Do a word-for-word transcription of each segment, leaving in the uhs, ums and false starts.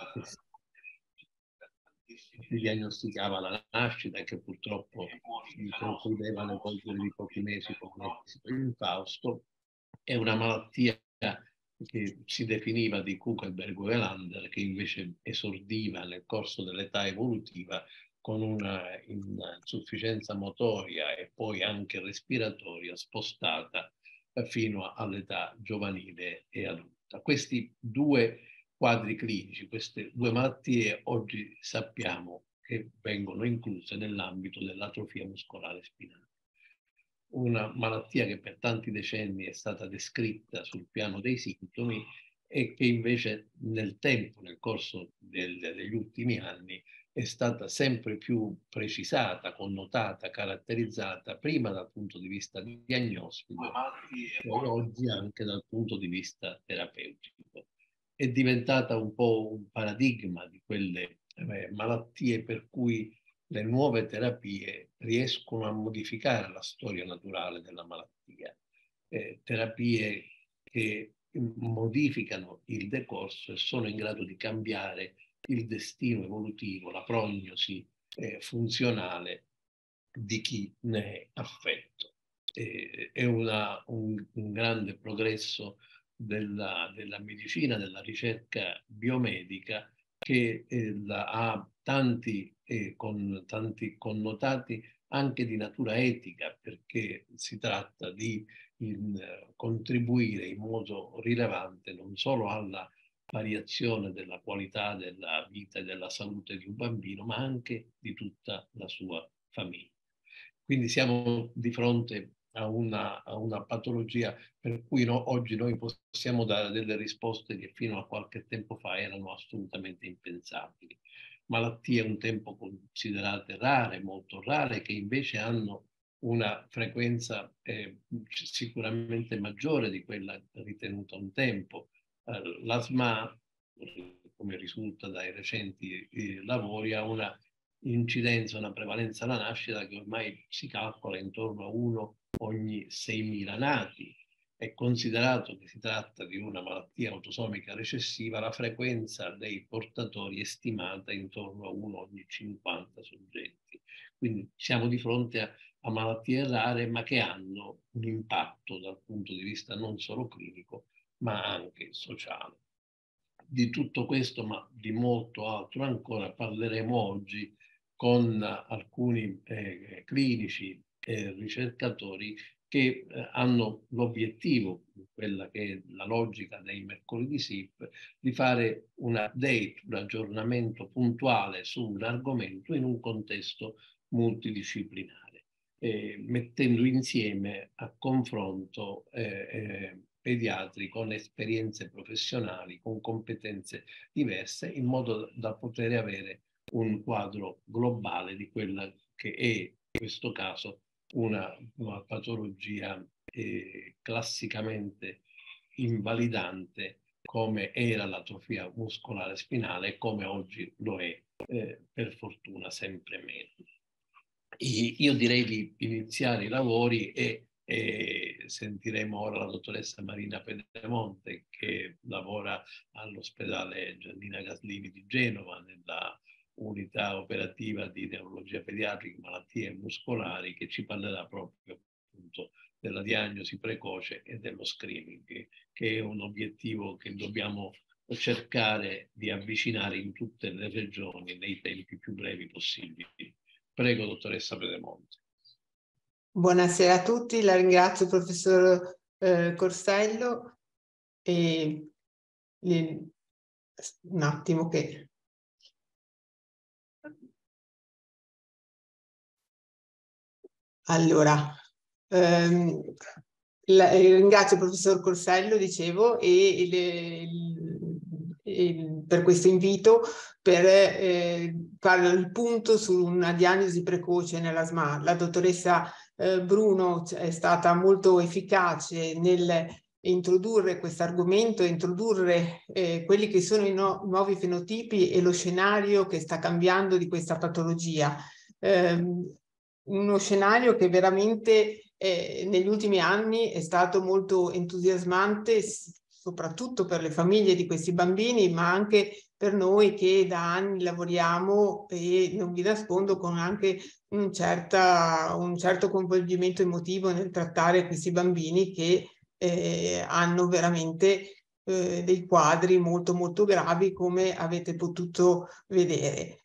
si diagnosticava la nascita, che purtroppo si concludeva nel corso di pochi mesi con l'esito infausto. È una malattia che si definiva di Kuckelberg-Welander, che invece esordiva nel corso dell'età evolutiva con una insufficienza motoria e poi anche respiratoria spostata fino all'età giovanile e adulta. Questi due quadri clinici, queste due malattie oggi sappiamo che vengono incluse nell'ambito dell'atrofia muscolare spinale. Una malattia che per tanti decenni è stata descritta sul piano dei sintomi e che invece nel tempo, nel corso del, degli ultimi anni, è stata sempre più precisata, connotata, caratterizzata prima dal punto di vista diagnostico e oggi anche dal punto di vista terapeutico. È diventata un po' un paradigma di quelle eh, malattie per cui le nuove terapie riescono a modificare la storia naturale della malattia, eh, terapie che modificano il decorso e sono in grado di cambiare il destino evolutivo, la prognosi eh, funzionale di chi ne è affetto. Eh, è una, un, un grande progresso della, della medicina, della ricerca biomedica, che eh, la, ha tanti, eh, con, tanti connotati anche di natura etica, perché si tratta di in, contribuire in modo rilevante non solo alla variazione della qualità della vita e della salute di un bambino, ma anche di tutta la sua famiglia. Quindi siamo di fronte a una, a una patologia per cui no, oggi noi possiamo dare delle risposte che fino a qualche tempo fa erano assolutamente impensabili. Malattie un tempo considerate rare, molto rare, che invece hanno una frequenza eh, sicuramente maggiore di quella ritenuta un tempo. Eh, L'asma, come risulta dai recenti eh, lavori, ha una incidenza, una prevalenza alla nascita che ormai si calcola intorno a uno ogni seimila nati. È considerato che si tratta di una malattia autosomica recessiva, la frequenza dei portatori è stimata intorno a uno ogni cinquanta soggetti. Quindi siamo di fronte a, a malattie rare, ma che hanno un impatto dal punto di vista non solo clinico, ma anche sociale. Di tutto questo, ma di molto altro ancora, parleremo oggi con alcuni eh, clinici e ricercatori che eh, hanno l'obiettivo, quella che è la logica dei mercoledì S I P, di fare un update, un aggiornamento puntuale sull'argomento in un contesto multidisciplinare, eh, mettendo insieme a confronto eh, eh, pediatri con esperienze professionali, con competenze diverse, in modo da poter avere un quadro globale di quella che è, in questo caso, una, una patologia eh, classicamente invalidante, come era l'atrofia muscolare spinale e come oggi lo è, eh, per fortuna, sempre meno. Io direi di iniziare i lavori e e sentiremo ora la dottoressa Marina Pedemonte, che lavora all'ospedale Giannina Gaslini di Genova nella unità operativa di neurologia pediatrica, malattie muscolari, che ci parlerà proprio appunto della diagnosi precoce e dello screening, che è un obiettivo che dobbiamo cercare di avvicinare in tutte le regioni nei tempi più brevi possibili. Prego, dottoressa Pedemonte. Buonasera a tutti, la ringrazio professor eh, Corsello e le... un attimo che... Allora, ehm, la, ringrazio il professor Corsello, dicevo, e, e le, e per questo invito per eh, fare il punto su una diagnosi precoce nella S M A. La dottoressa eh, Bruno è stata molto efficace nel introdurre questo argomento, introdurre eh, quelli che sono i no, nuovi fenotipi e lo scenario che sta cambiando di questa patologia. Eh, uno scenario che veramente eh, negli ultimi anni è stato molto entusiasmante, soprattutto per le famiglie di questi bambini, ma anche per noi che da anni lavoriamo, e non vi nascondo, con anche un, certa, un certo coinvolgimento emotivo nel trattare questi bambini che eh, hanno veramente eh, dei quadri molto molto gravi, come avete potuto vedere.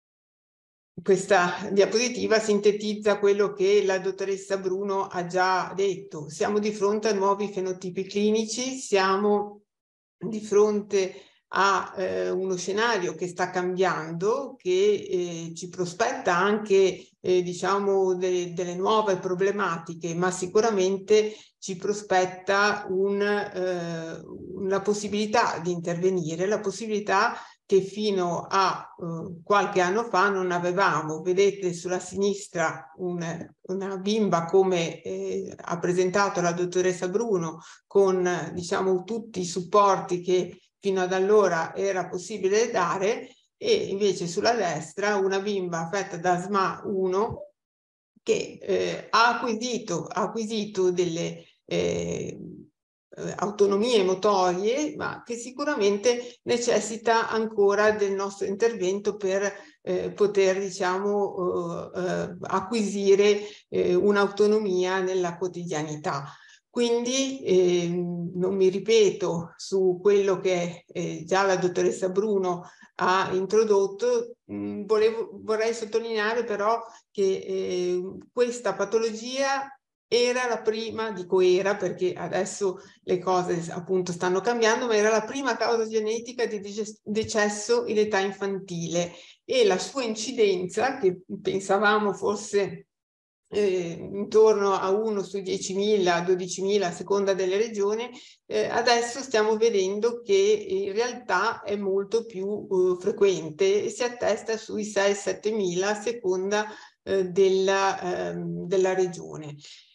Questa diapositiva sintetizza quello che la dottoressa Bruno ha già detto. Siamo di fronte a nuovi fenotipi clinici, siamo di fronte a eh, uno scenario che sta cambiando, che eh, ci prospetta anche eh, diciamo de delle nuove problematiche, ma sicuramente ci prospetta un, eh, una possibilità di intervenire, la possibilità che fino a uh, qualche anno fa non avevamo. Vedete sulla sinistra un, una bimba, come eh, ha presentato la dottoressa Bruno, con diciamo tutti i supporti che fino ad allora era possibile dare, e invece sulla destra una bimba affetta da S M A uno che eh, ha acquisito, ha acquisito delle eh, autonomie motorie, ma che sicuramente necessita ancora del nostro intervento per eh, poter, diciamo, eh, eh, acquisire eh, un'autonomia nella quotidianità. Quindi eh, non mi ripeto su quello che eh, già la dottoressa Bruno ha introdotto. Mh, volevo, vorrei sottolineare però che eh, questa patologia era la prima, dico era perché adesso le cose appunto stanno cambiando, ma era la prima causa genetica di decesso in età infantile, e la sua incidenza, che pensavamo fosse eh, intorno a uno su diecimila, dodicimila a seconda delle regioni, eh, adesso stiamo vedendo che in realtà è molto più eh, frequente, e si attesta sui sei settemila a seconda eh, della, ehm, della regione.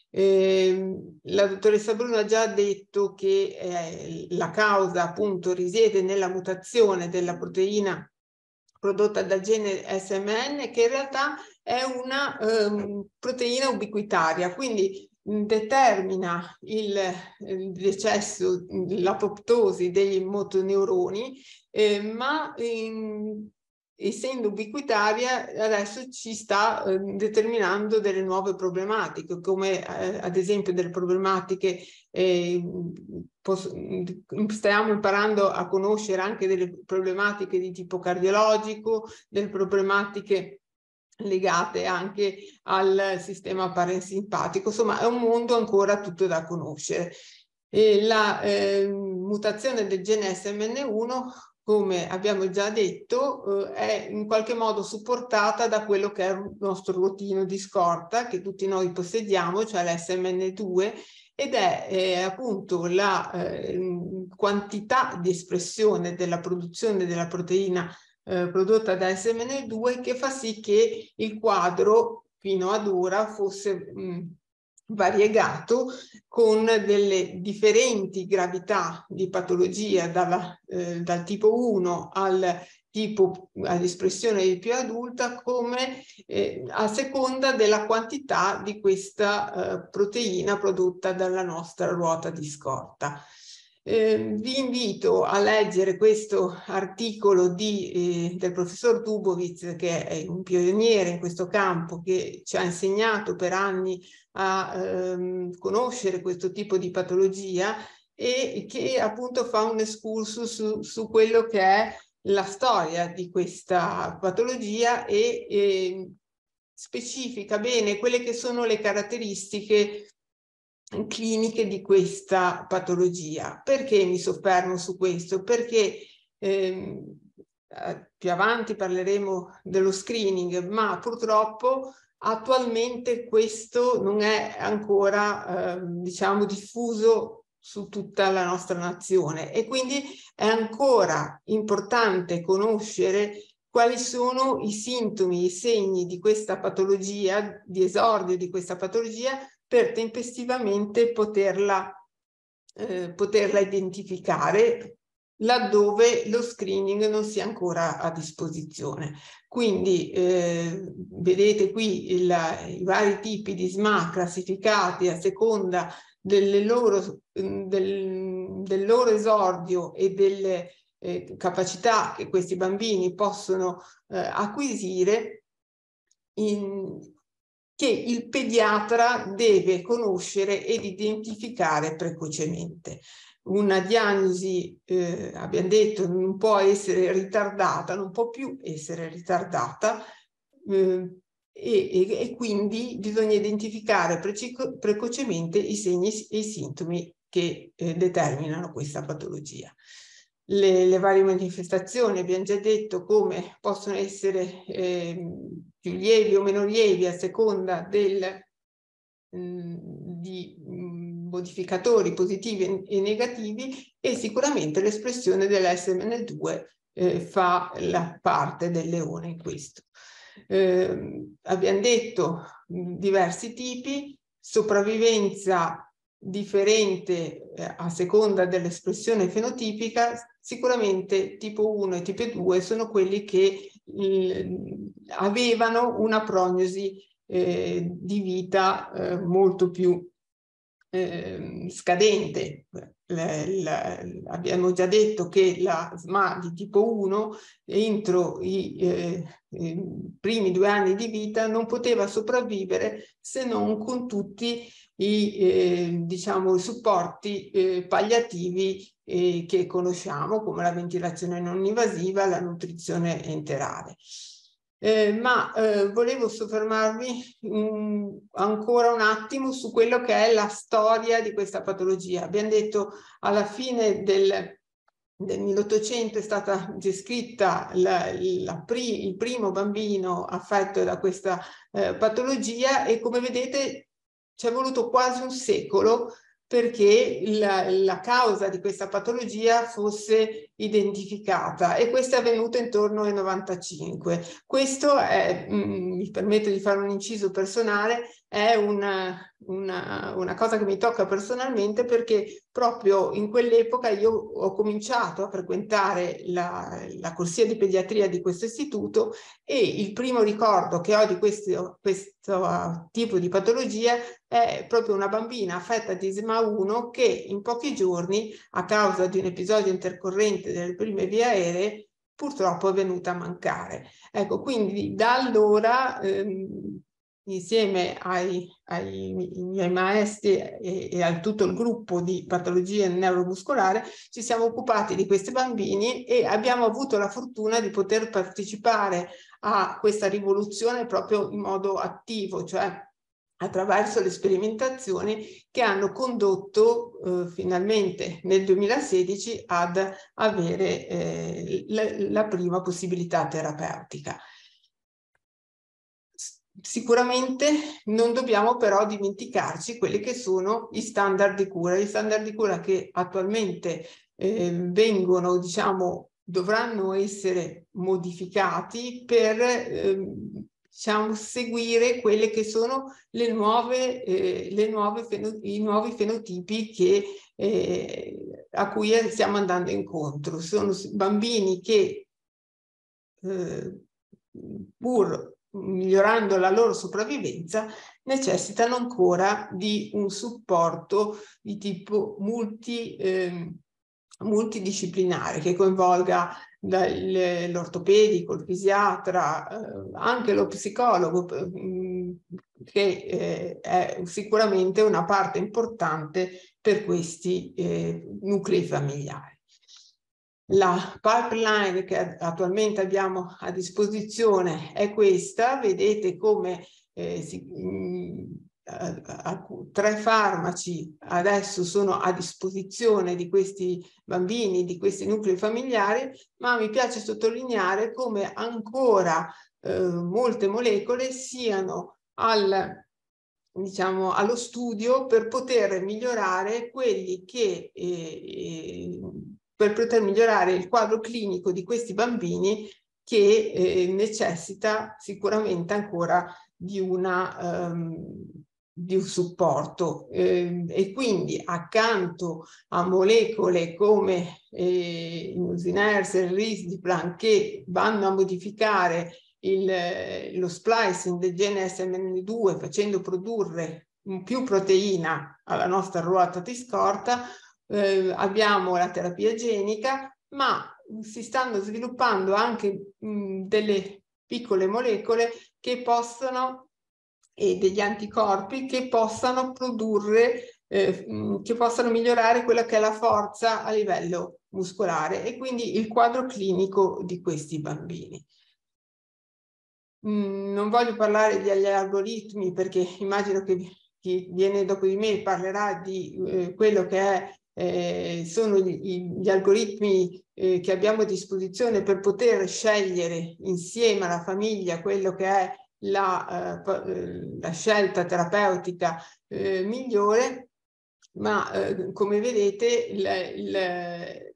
Eh, la dottoressa Bruno ha già detto che eh, la causa appunto risiede nella mutazione della proteina prodotta dal gene S M N, che in realtà è una um, proteina ubiquitaria, quindi determina il, il decesso, l'apoptosi dei motoneuroni, eh, ma in, essendo ubiquitaria adesso ci sta eh, determinando delle nuove problematiche, come eh, ad esempio delle problematiche, eh, stiamo imparando a conoscere anche delle problematiche di tipo cardiologico, delle problematiche legate anche al sistema parasimpatico. Insomma, è un mondo ancora tutto da conoscere. E la eh, mutazione del gene S M N uno, come abbiamo già detto, eh, è in qualche modo supportata da quello che è il nostro ruotino di scorta che tutti noi possediamo, cioè l'S M N due, ed è eh, appunto la eh, quantità di espressione della produzione della proteina eh, prodotta da S M N due che fa sì che il quadro fino ad ora fosse mh, variegato, con delle differenti gravità di patologia dalla, eh, dal tipo uno al tipo all'espressione più adulta, come eh, a seconda della quantità di questa eh, proteina prodotta dalla nostra ruota di scorta. Eh, vi invito a leggere questo articolo di, eh, del professor Dubowitz, che è un pioniere in questo campo, che ci ha insegnato per anni a ehm, conoscere questo tipo di patologia, e che appunto fa un excursus su, su quello che è la storia di questa patologia, e, e specifica bene quelle che sono le caratteristiche cliniche di questa patologia. Perché mi soffermo su questo? Perché ehm, più avanti parleremo dello screening, ma purtroppo attualmente questo non è ancora eh, diciamo diffuso su tutta la nostra nazione, e quindi è ancora importante conoscere quali sono i sintomi, i segni di questa patologia, di esordio di questa patologia, per tempestivamente poterla, eh, poterla identificare laddove lo screening non sia ancora a disposizione. Quindi eh, vedete qui il, i vari tipi di S M A classificati a seconda delle loro, del, del loro esordio e delle eh, capacità che questi bambini possono eh, acquisire, in, che il pediatra deve conoscere ed identificare precocemente. Una diagnosi, eh, abbiamo detto, non può essere ritardata, non può più essere ritardata, eh, e, e, e quindi bisogna identificare precocemente i segni e i sintomi che eh, determinano questa patologia. Le, le varie manifestazioni, abbiamo già detto come possono essere eh, più lievi o meno lievi a seconda del, mh, di mh, modificatori positivi e negativi, e sicuramente l'espressione dell'S M N due eh, fa la parte del leone in questo. Eh, abbiamo detto mh, diversi tipi, sopravvivenza differente eh, a seconda dell'espressione fenotipica. Sicuramente tipo uno e tipo due sono quelli che eh, avevano una prognosi eh, di vita eh, molto più eh, scadente. La, la, abbiamo già detto che la S M A di tipo uno entro i, eh, i primi due anni di vita non poteva sopravvivere se non con tutti i, eh, diciamo, i supporti eh, palliativi eh, che conosciamo, come la ventilazione non invasiva, la nutrizione enterale. Eh, ma eh, volevo soffermarmi mh, ancora un attimo su quello che è la storia di questa patologia. Abbiamo detto alla fine del, del milleottocento è stata descritta la, la pri, il primo bambino affetto da questa eh, patologia, e come vedete ci è voluto quasi un secolo perché la, la causa di questa patologia fosse identificata, e questo è avvenuto intorno al novantacinque. Questo è, mh, mi permetto di fare un inciso personale, è una, una, una cosa che mi tocca personalmente, perché proprio in quell'epoca io ho cominciato a frequentare la, la corsia di pediatria di questo istituto, e il primo ricordo che ho di questo, questo tipo di patologia è proprio una bambina affetta di S M A uno che in pochi giorni, a causa di un episodio intercorrente delle prime vie aeree, purtroppo è venuta a mancare. Ecco, quindi da allora ehm, insieme ai, ai miei maestri e, e a tutto il gruppo di patologia neuromuscolare ci siamo occupati di questi bambini, e abbiamo avuto la fortuna di poter partecipare a questa rivoluzione proprio in modo attivo, cioè attraverso le sperimentazioni che hanno condotto eh, finalmente nel duemilasedici ad avere eh, la, la prima possibilità terapeutica. Sicuramente non dobbiamo però dimenticarci quelli che sono i standard di cura, gli standard di cura che attualmente eh, vengono, diciamo, dovranno essere modificati per eh, diciamo, seguire quelle che sono le nuove, eh, le nuove i nuovi fenotipi che, eh, a cui stiamo andando incontro. Sono bambini che eh, pur migliorando la loro sopravvivenza necessitano ancora di un supporto di tipo multi, eh, multidisciplinare, che coinvolga l'ortopedico, il fisiatra, eh, anche lo psicologo, eh, che eh, è sicuramente una parte importante per questi eh, nuclei familiari. La pipeline che attualmente abbiamo a disposizione è questa. Vedete come eh, si, mh, a, a, tre farmaci adesso sono a disposizione di questi bambini, di questi nuclei familiari, ma mi piace sottolineare come ancora eh, molte molecole siano al, diciamo, allo studio per poter migliorare quelli che eh, per poter migliorare il quadro clinico di questi bambini, che eh, necessita sicuramente ancora di, una, um, di un supporto. Eh, e quindi accanto a molecole come eh, il nusinersen, il risdiplam, che vanno a modificare il, lo splicing del gene S M N due facendo produrre più proteina alla nostra ruota di scorta, Eh, abbiamo la terapia genica, ma si stanno sviluppando anche mh, delle piccole molecole che possono, e degli anticorpi che possano produrre, eh, mh, che possano migliorare quella che è la forza a livello muscolare e quindi il quadro clinico di questi bambini. Mm, non voglio parlare degli algoritmi perché immagino che chi viene dopo di me parlerà di eh, quello che è, eh, sono gli, gli algoritmi eh, che abbiamo a disposizione per poter scegliere insieme alla famiglia quello che è la, eh, la scelta terapeutica eh, migliore, ma eh, come vedete il, il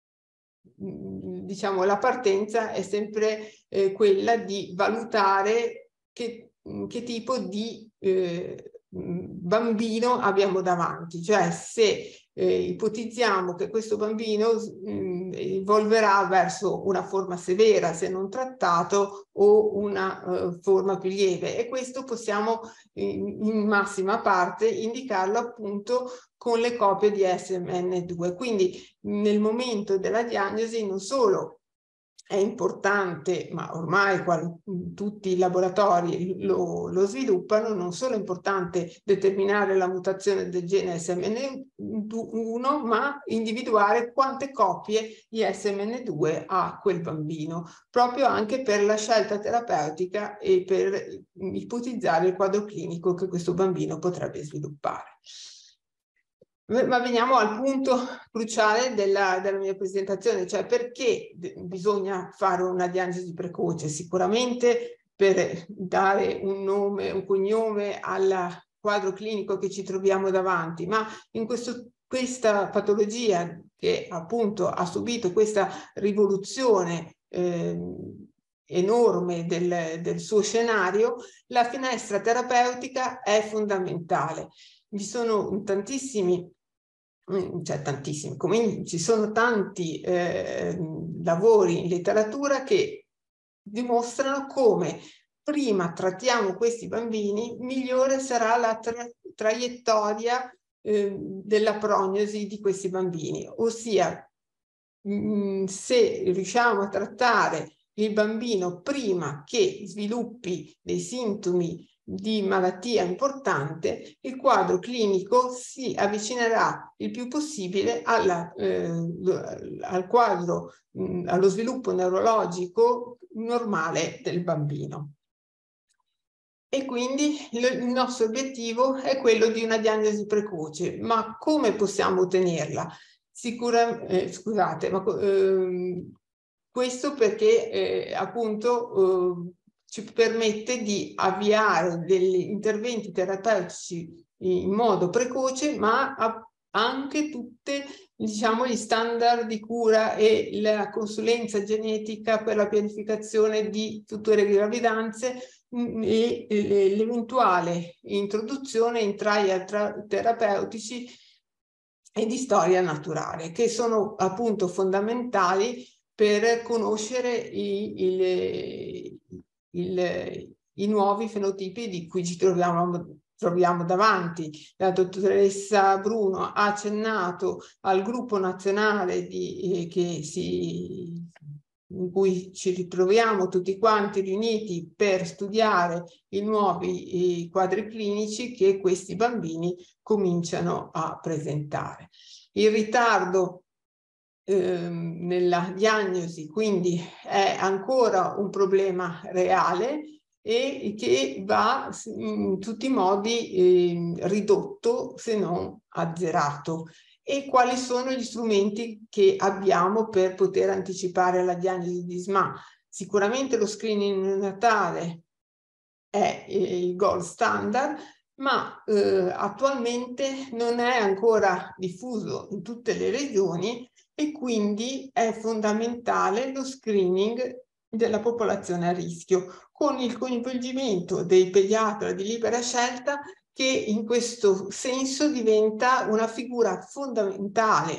diciamo, la partenza è sempre eh, quella di valutare che, che tipo di eh, bambino abbiamo davanti, cioè se eh, ipotizziamo che questo bambino mh, evolverà verso una forma severa se non trattato o una uh, forma più lieve, e questo possiamo in, in massima parte indicarlo appunto con le copie di S M N due. Quindi nel momento della diagnosi non solo è importante, ma ormai qual, tutti i laboratori lo, lo sviluppano, non solo è importante determinare la mutazione del gene S M N uno, ma individuare quante copie di S M N due ha quel bambino, proprio anche per la scelta terapeutica e per ipotizzare il quadro clinico che questo bambino potrebbe sviluppare. Ma veniamo al punto cruciale della, della mia presentazione, cioè perché bisogna fare una diagnosi precoce. Sicuramente per dare un nome, un cognome al quadro clinico che ci troviamo davanti, ma in questo, questa patologia che appunto ha subito questa rivoluzione eh, enorme del, del suo scenario, la finestra terapeutica è fondamentale. Vi sono tantissimi cioè tantissimi, come ci sono tanti eh, lavori in letteratura che dimostrano come prima trattiamo questi bambini, migliore sarà la tra traiettoria eh, della prognosi di questi bambini, ossia mh, se riusciamo a trattare il bambino prima che sviluppi dei sintomi di malattia importante, il quadro clinico si avvicinerà il più possibile alla, eh, al quadro, mh, allo sviluppo neurologico normale del bambino. E quindi il nostro obiettivo è quello di una diagnosi precoce. Ma come possiamo ottenerla? Sicuramente, eh, scusate, ma eh, questo perché eh, appunto eh, ci permette di avviare degli interventi terapeutici in modo precoce, ma anche tutte, diciamo, gli standard di cura e la consulenza genetica per la pianificazione di future gravidanze e l'eventuale introduzione in trial terapeutici e di storia naturale, che sono appunto fondamentali per conoscere i, il, il, i nuovi fenotipi di cui ci troviamo, troviamo davanti. La dottoressa Bruno ha accennato al gruppo nazionale di, eh, che si, in cui ci ritroviamo tutti quanti riuniti per studiare i nuovi i quadri clinici che questi bambini cominciano a presentare. Il ritardo ehm, nella diagnosi quindi è ancora un problema reale e che va in tutti i modi eh, ridotto se non azzerato. E quali sono gli strumenti che abbiamo per poter anticipare la diagnosi di S M A? Sicuramente lo screening neonatale è il gold standard, ma eh, attualmente non è ancora diffuso in tutte le regioni e quindi è fondamentale lo screening della popolazione a rischio, con il coinvolgimento dei pediatri di libera scelta, che in questo senso diventa una figura fondamentale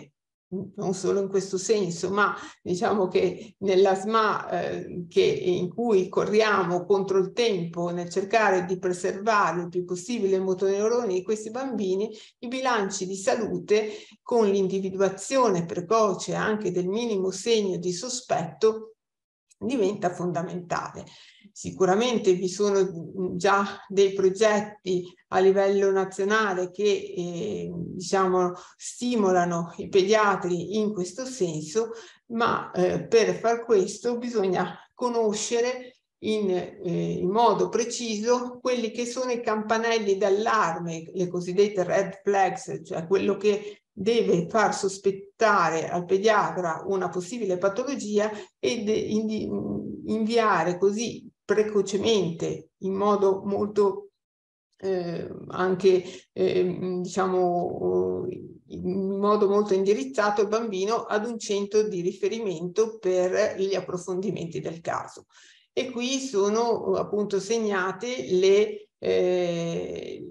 non solo in questo senso, ma diciamo che nella S M A eh, che, in cui corriamo contro il tempo nel cercare di preservare il più possibile i motoneuroni di questi bambini, i bilanci di salute con l'individuazione precoce anche del minimo segno di sospetto diventa fondamentale. Sicuramente vi sono già dei progetti a livello nazionale che eh, diciamo stimolano i pediatri in questo senso, ma eh, per far questo bisogna conoscere in, eh, in modo preciso quelli che sono i campanelli d'allarme, le cosiddette red flags, cioè quello che deve far sospettare al pediatra una possibile patologia ed inviare così precocemente, in modo molto eh, anche eh, diciamo in modo molto indirizzato il bambino ad un centro di riferimento per gli approfondimenti del caso. E qui sono appunto segnate le eh,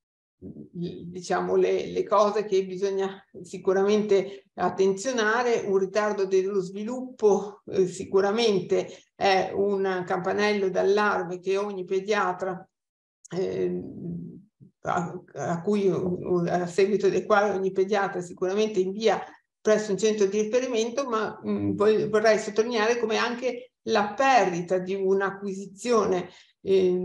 diciamo le, le cose che bisogna sicuramente attenzionare. Un ritardo dello sviluppo eh, sicuramente è un campanello d'allarme che ogni pediatra eh, a, a cui a seguito del quale ogni pediatra sicuramente invia presso un centro di riferimento, ma mh, vorrei sottolineare come anche la perdita di un'acquisizione eh,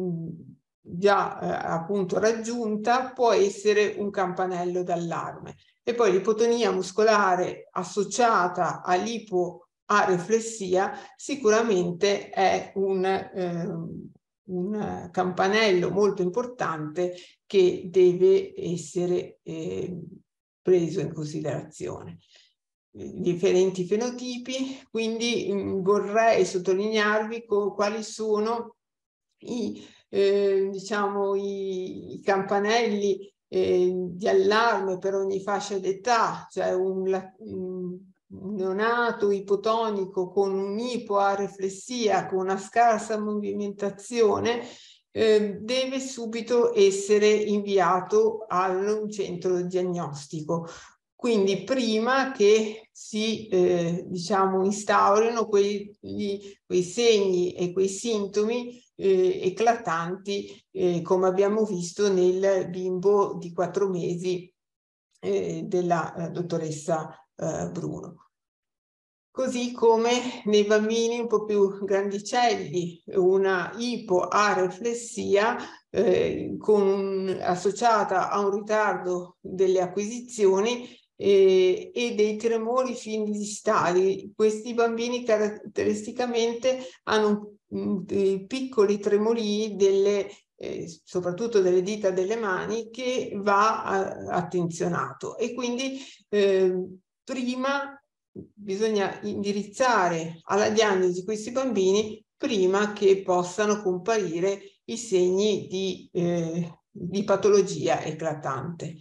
già eh, appunto raggiunta può essere un campanello d'allarme. E poi l'ipotonia muscolare associata all'ipoareflessia sicuramente è un, eh, un campanello molto importante che deve essere eh, preso in considerazione. Differenti fenotipi, quindi mh, vorrei sottolinearvi quali sono i Eh, diciamo i, i campanelli eh, di allarme per ogni fascia d'età, cioè un, un neonato ipotonico con un'ipoareflessia, con una scarsa movimentazione, eh, deve subito essere inviato a un centro diagnostico. Quindi prima che si eh, diciamo instaurino quei, gli, quei segni e quei sintomi Eh, eclatanti eh, come abbiamo visto nel bimbo di quattro mesi eh, della eh, dottoressa eh, Bruno. Così come nei bambini un po' più grandicelli, una ipoareflessia eh, con, associata a un ritardo delle acquisizioni eh, e dei tremori fin distali. Questi bambini caratteristicamente hanno dei piccoli tremori delle, eh, soprattutto delle dita delle mani, che va a, attenzionato. E quindi eh, prima bisogna indirizzare alla diagnosi questi bambini prima che possano comparire i segni di, eh, di patologia eclatante.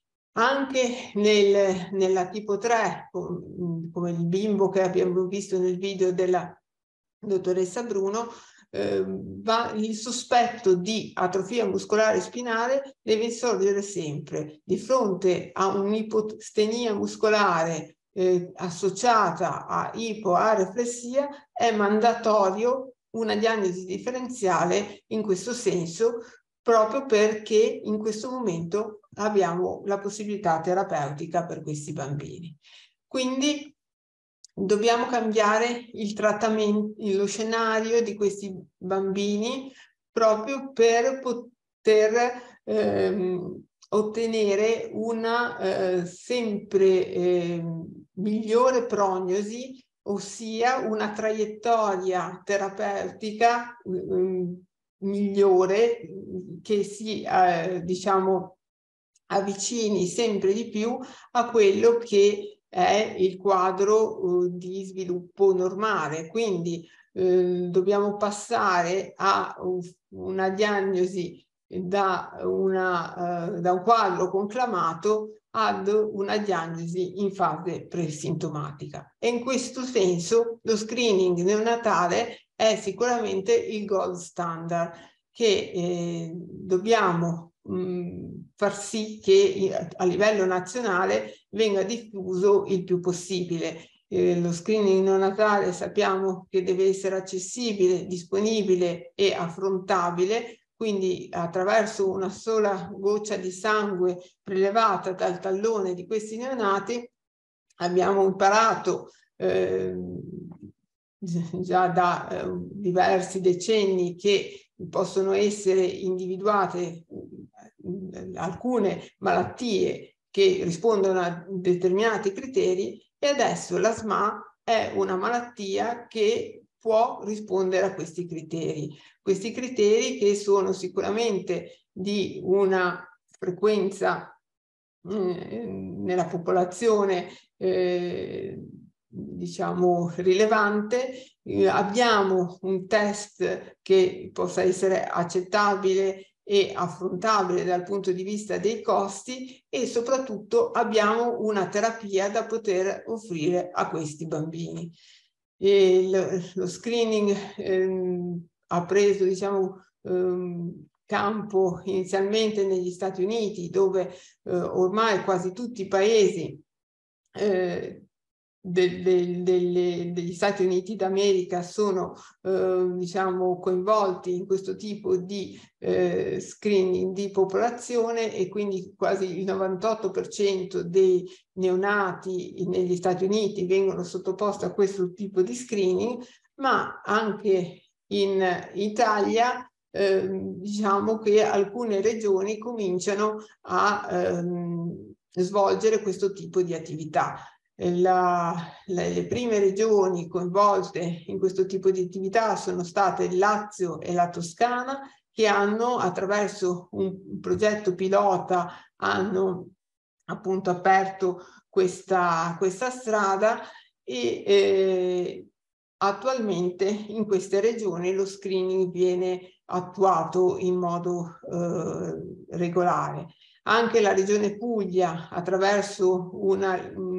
Anche nel, nella tipo tre, come il bimbo che abbiamo visto nel video della dottoressa Bruno, eh, va, il sospetto di atrofia muscolare spinale deve sorgere sempre di fronte a un'ipostenia muscolare eh, associata a ipoareflessia. È mandatorio una diagnosi differenziale in questo senso, proprio perché in questo momento abbiamo la possibilità terapeutica per questi bambini. Quindi dobbiamo cambiare il trattamento, lo scenario di questi bambini proprio per poter ehm, ottenere una eh, sempre eh, migliore prognosi, ossia una traiettoria terapeutica eh, migliore che si eh, diciamo avvicini sempre di più a quello che è il quadro uh, di sviluppo normale. Quindi eh, dobbiamo passare a uh, una diagnosi da, una, uh, da un quadro conclamato ad una diagnosi in fase presintomatica. E in questo senso lo screening neonatale è sicuramente il gold standard che eh, dobbiamo mh, far sì che a livello nazionale venga diffuso il più possibile. Eh, lo screening neonatale sappiamo che deve essere accessibile, disponibile e affrontabile, quindi attraverso una sola goccia di sangue prelevata dal tallone di questi neonati abbiamo imparato eh, già da eh, diversi decenni che possono essere individuate eh, alcune malattie che rispondono a determinati criteri, e adesso la S M A è una malattia che può rispondere a questi criteri. Questi criteri che sono sicuramente di una frequenza eh, nella popolazione eh, diciamo rilevante. Eh, abbiamo un test che possa essere accettabile e affrontabile dal punto di vista dei costi, e soprattutto abbiamo una terapia da poter offrire a questi bambini. E lo, lo screening ehm, ha preso, diciamo, ehm, campo inizialmente negli Stati Uniti, dove eh, ormai quasi tutti i paesi eh, de, de, de, degli Stati Uniti d'America sono eh, diciamo coinvolti in questo tipo di eh, screening di popolazione, e quindi quasi il novantotto per cento dei neonati negli Stati Uniti vengono sottoposti a questo tipo di screening, ma anche in Italia eh, diciamo che alcune regioni cominciano a ehm, svolgere questo tipo di attività. La, la, le prime regioni coinvolte in questo tipo di attività sono state il Lazio e la Toscana, che hanno, attraverso un progetto pilota, hanno appunto aperto questa, questa strada, e eh, attualmente in queste regioni lo screening viene attuato in modo eh, regolare. Anche la Regione Puglia, attraverso una,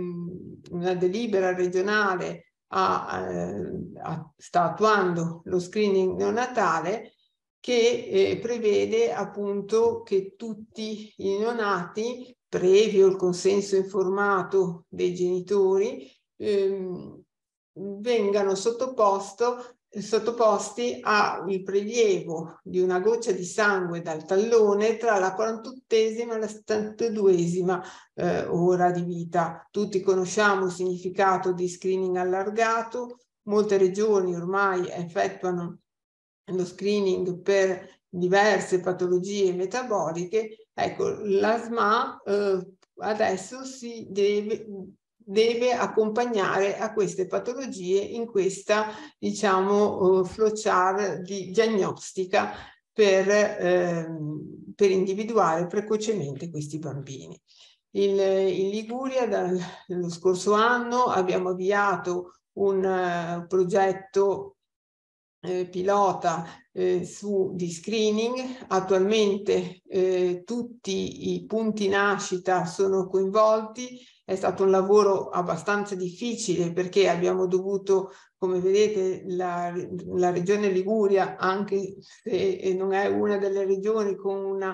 una delibera regionale, ha, eh, sta attuando lo screening neonatale, che eh, prevede appunto che tutti i neonati, previo il consenso informato dei genitori, ehm, vengano sottoposto sottoposti al prelievo di una goccia di sangue dal tallone tra la quarantottesima e la settantaduesima eh, ora di vita. Tutti conosciamo il significato di screening allargato. Molte regioni ormai effettuano lo screening per diverse patologie metaboliche. Ecco, la S M A eh, adesso si deve deve accompagnare a queste patologie in questa, diciamo, uh, flowchart di diagnostica per, eh, per individuare precocemente questi bambini. Il, in Liguria dallo scorso anno abbiamo avviato un uh, progetto eh, pilota eh, su di screening. Attualmente eh, tutti i punti nascita sono coinvolti. È stato un lavoro abbastanza difficile, perché abbiamo dovuto, come vedete, la, la regione Liguria, anche se non è una delle regioni con una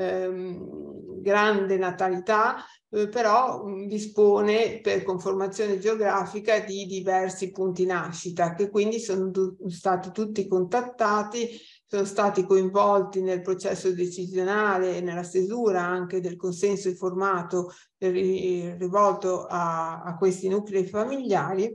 ehm, grande natalità, eh, però mh, dispone per conformazione geografica di diversi punti nascita, che quindi sono stati tutti contattati, sono stati coinvolti nel processo decisionale e nella stesura anche del consenso informato rivolto a, a questi nuclei familiari,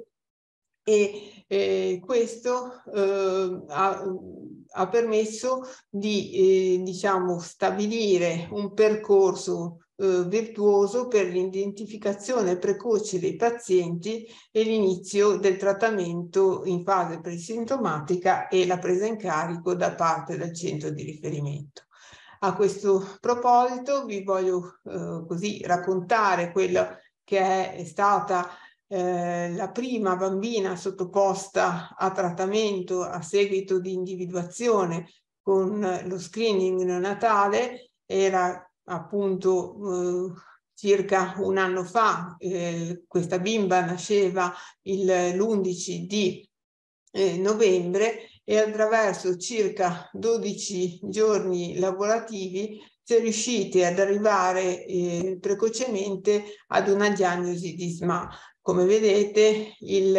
e eh, questo eh, ha, ha permesso di eh, diciamo stabilire un percorso eh, virtuoso per l'identificazione precoce dei pazienti e l'inizio del trattamento in fase presintomatica e la presa in carico da parte del centro di riferimento. A questo proposito vi voglio eh, così raccontare quello che è stata eh, la prima bambina sottoposta a trattamento a seguito di individuazione con lo screening neonatale. Era appunto eh, circa un anno fa. Eh, questa bimba nasceva l'undici di eh, novembre, e attraverso circa dodici giorni lavorativi si è riusciti ad arrivare eh, precocemente ad una diagnosi di S M A. Come vedete, il,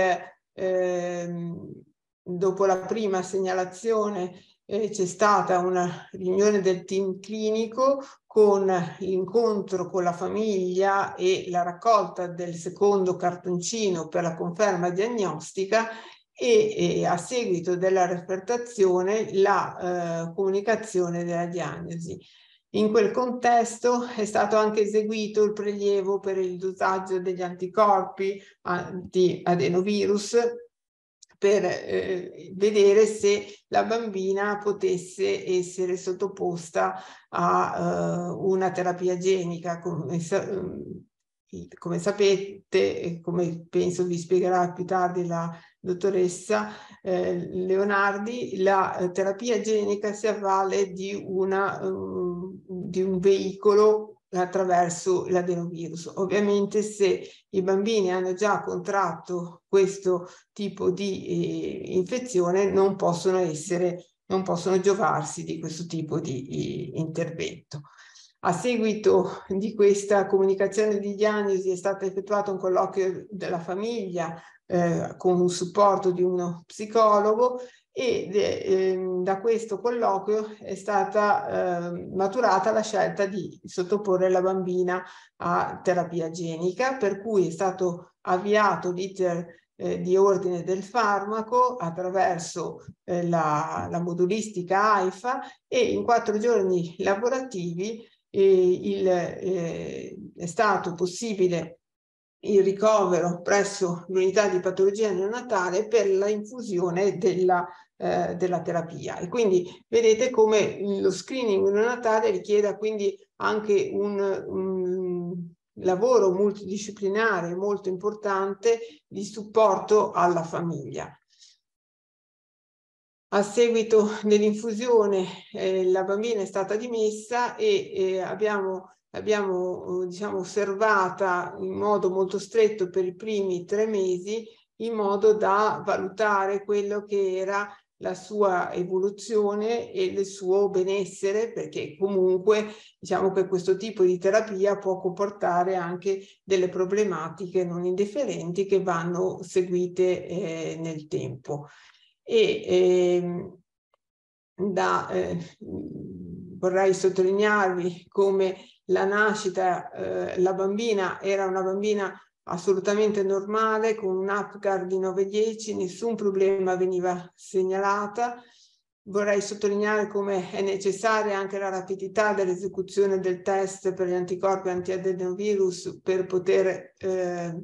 ehm, dopo la prima segnalazione eh, c'è stata una riunione del team clinico con l'incontro con la famiglia e la raccolta del secondo cartoncino per la conferma diagnostica e, e a seguito della refertazione la eh, comunicazione della diagnosi. In quel contesto è stato anche eseguito il prelievo per il dosaggio degli anticorpi anti-adenovirus per eh, vedere se la bambina potesse essere sottoposta a uh, una terapia genica. Come, come sapete, e come penso vi spiegherà più tardi la dottoressa eh, Leonardi, la eh, terapia genica si avvale di, una, um, di un veicolo attraverso l'adenovirus. Ovviamente se i bambini hanno già contratto questo tipo di eh, infezione non possono essere, non possono giovarsi di questo tipo di eh, intervento. A seguito di questa comunicazione di diagnosi è stato effettuato un colloquio della famiglia eh, con un supporto di uno psicologo e eh, da questo colloquio è stata eh, maturata la scelta di sottoporre la bambina a terapia genica, per cui è stato avviato l'iter eh, di ordine del farmaco attraverso eh, la, la modulistica AIFA e in quattro giorni lavorativi eh, il, eh, è stato possibile il ricovero presso l'unità di patologia neonatale per la infusione della, eh, della terapia. E quindi vedete come lo screening neonatale richieda quindi anche un, un lavoro multidisciplinare molto importante di supporto alla famiglia. A seguito dell'infusione eh, la bambina è stata dimessa e eh, abbiamo, abbiamo diciamo, osservata in modo molto stretto per i primi tre mesi in modo da valutare quello che era la sua evoluzione e il suo benessere, perché comunque diciamo che questo tipo di terapia può comportare anche delle problematiche non indifferenti che vanno seguite eh, nel tempo. E eh, da, eh, vorrei sottolinearvi come la nascita, eh, la bambina era una bambina assolutamente normale, con un Apgar di nove dieci, nessun problema veniva segnalata. Vorrei sottolineare come è necessaria anche la rapidità dell'esecuzione del test per gli anticorpi anti-adenovirus per poter eh,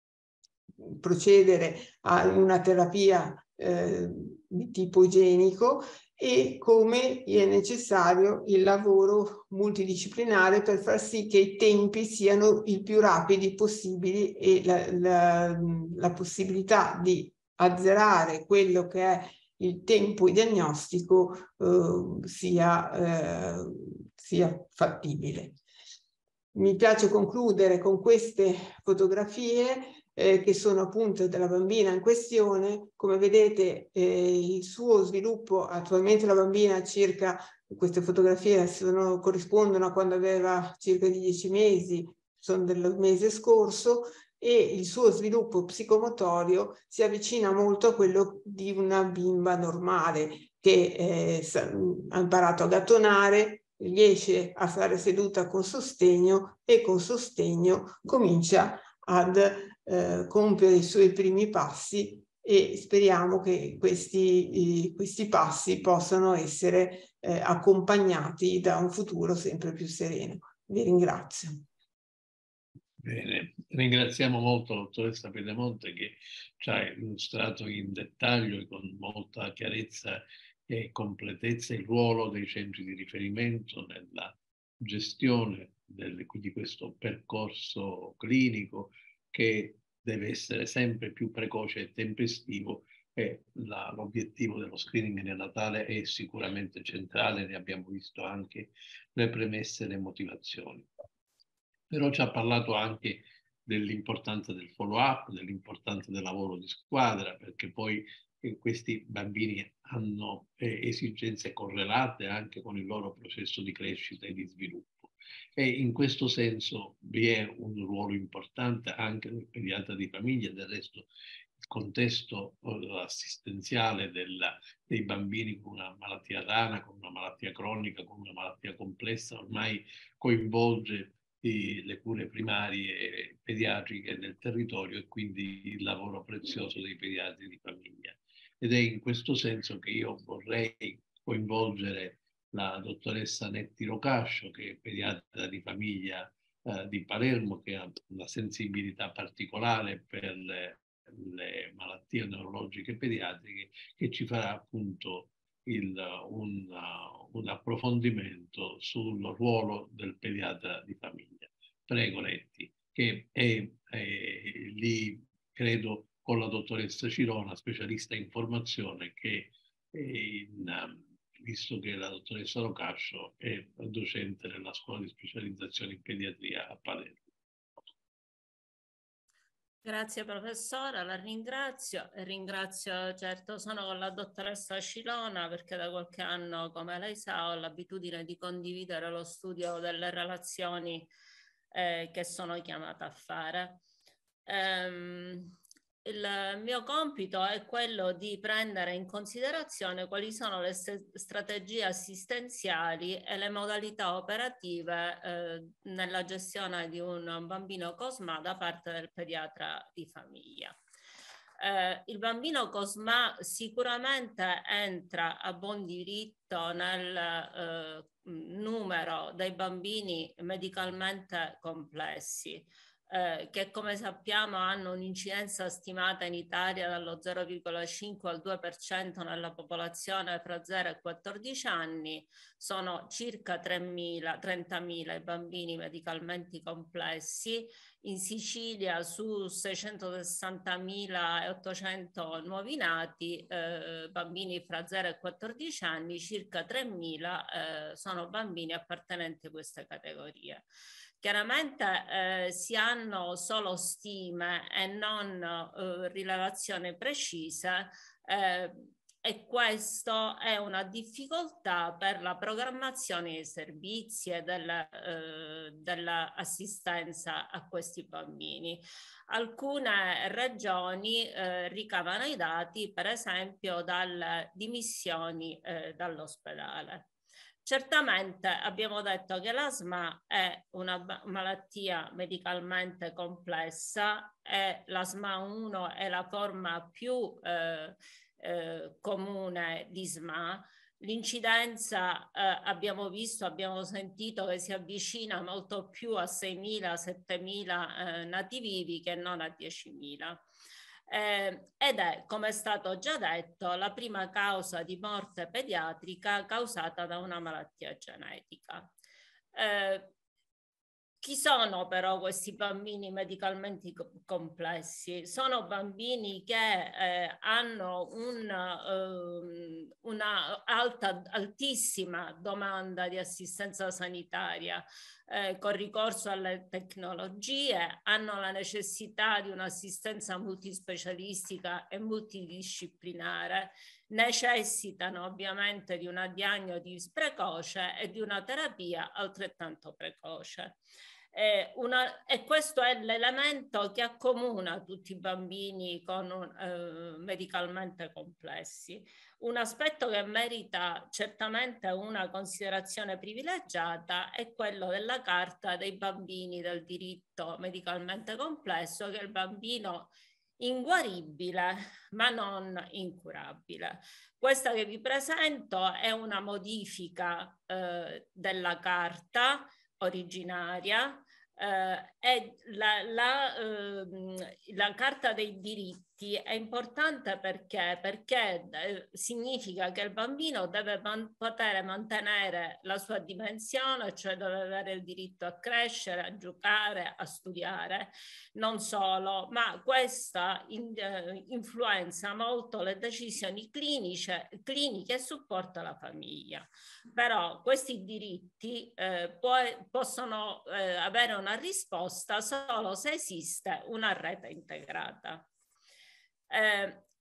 procedere a una terapia eh, di tipo igienico e come è necessario il lavoro multidisciplinare per far sì che i tempi siano il più rapidi possibili e la, la, la possibilità di azzerare quello che è il tempo diagnostico eh, sia, eh, sia fattibile. Mi piace concludere con queste fotografie Eh, che sono appunto della bambina in questione. Come vedete eh, il suo sviluppo, attualmente la bambina circa, queste fotografie sono, corrispondono a quando aveva circa dieci mesi, sono del mese scorso, e il suo sviluppo psicomotorio si avvicina molto a quello di una bimba normale che eh, ha imparato a gattonare, riesce a stare seduta con sostegno e con sostegno comincia ad eh, compiere i suoi primi passi e speriamo che questi, eh, questi passi possano essere eh, accompagnati da un futuro sempre più sereno. Vi ringrazio. Bene, ringraziamo molto la dottoressa Piedemonte che ci ha illustrato in dettaglio e con molta chiarezza e completezza il ruolo dei centri di riferimento nella gestione del, di questo percorso clinico che deve essere sempre più precoce e tempestivo, e l'obiettivo dello screening neonatale è sicuramente centrale, ne abbiamo visto anche le premesse e le motivazioni. Però ci ha parlato anche dell'importanza del follow-up, dell'importanza del lavoro di squadra, perché poi che questi bambini hanno eh, esigenze correlate anche con il loro processo di crescita e di sviluppo. E in questo senso vi è un ruolo importante anche del pediatra di famiglia. Del resto il contesto assistenziale della, dei bambini con una malattia rara, con una malattia cronica, con una malattia complessa, ormai coinvolge le cure primarie pediatriche del territorio e quindi il lavoro prezioso dei pediatri di famiglia. Ed è in questo senso che io vorrei coinvolgere la dottoressa Netti Rocascio, che è pediatra di famiglia eh, di Palermo, che ha una sensibilità particolare per le, le malattie neurologiche pediatriche, che ci farà appunto il, un, un approfondimento sul ruolo del pediatra di famiglia. Prego Netti, che è, è lì, credo, con la dottoressa Cirona, specialista in formazione, che è in, visto che la dottoressa Rocascio è docente nella scuola di specializzazione in pediatria a Palermo. Grazie professore, la ringrazio e ringrazio, certo, sono con la dottoressa Scilona perché da qualche anno, come lei sa, ho l'abitudine di condividere lo studio delle relazioni eh, che sono chiamata a fare. Ehm, il mio compito è quello di prendere in considerazione quali sono le strategie assistenziali e le modalità operative eh, nella gestione di un bambino COSMA da parte del pediatra di famiglia. Eh, il bambino COSMA sicuramente entra a buon diritto nel eh, numero dei bambini medicalmente complessi, Eh, che come sappiamo hanno un'incidenza stimata in Italia dallo zero virgola cinque al due per cento nella popolazione fra zero e quattordici anni. Sono circa trentamila i bambini medicalmente complessi. In Sicilia su seicentosessantamila ottocento nuovi nati, eh, bambini fra zero e quattordici anni, circa tremila eh, sono bambini appartenenti a queste categorie. Chiaramente eh, si hanno solo stime e non eh, rilevazioni precise eh, e questo è una difficoltà per la programmazione dei servizi e eh, dell'assistenza a questi bambini. Alcune regioni eh, ricavano i dati, per esempio, dalle dimissioni eh, dall'ospedale. Certamente abbiamo detto che l'A S M A è una malattia medicalmente complessa e l'A S M A uno è la forma più eh, eh, comune di S M A. L'incidenza eh, abbiamo visto, abbiamo sentito che si avvicina molto più a seimila settemila eh, nati vivi che non a diecimila. Eh, ed è, come è stato già detto, la prima causa di morte pediatrica causata da una malattia genetica. Eh, Chi sono però questi bambini medicalmente complessi? Sono bambini che eh, hanno un, eh, una alta, altissima domanda di assistenza sanitaria eh, con ricorso alle tecnologie, hanno la necessità di un'assistenza multispecialistica e multidisciplinare, necessitano ovviamente di una diagnosi precoce e di una terapia altrettanto precoce. Eh, una, e questo è l'elemento che accomuna tutti i bambini con, eh, medicalmente complessi. Un aspetto che merita certamente una considerazione privilegiata è quello della Carta dei bambini del diritto medicalmente complesso, che è il bambino inguaribile ma non incurabile. Questa che vi presento è una modifica eh, della carta originaria. Eh, è la, la, eh, la Carta dei diritti è importante perché, perché eh, significa che il bambino deve man- poter mantenere la sua dimensione, cioè deve avere il diritto a crescere, a giocare, a studiare, non solo, ma questa in, eh, influenza molto le decisioni cliniche, cliniche e supporta la famiglia. Però questi diritti eh, può, possono eh, avere una risposta solo se esiste una rete integrata. Eh,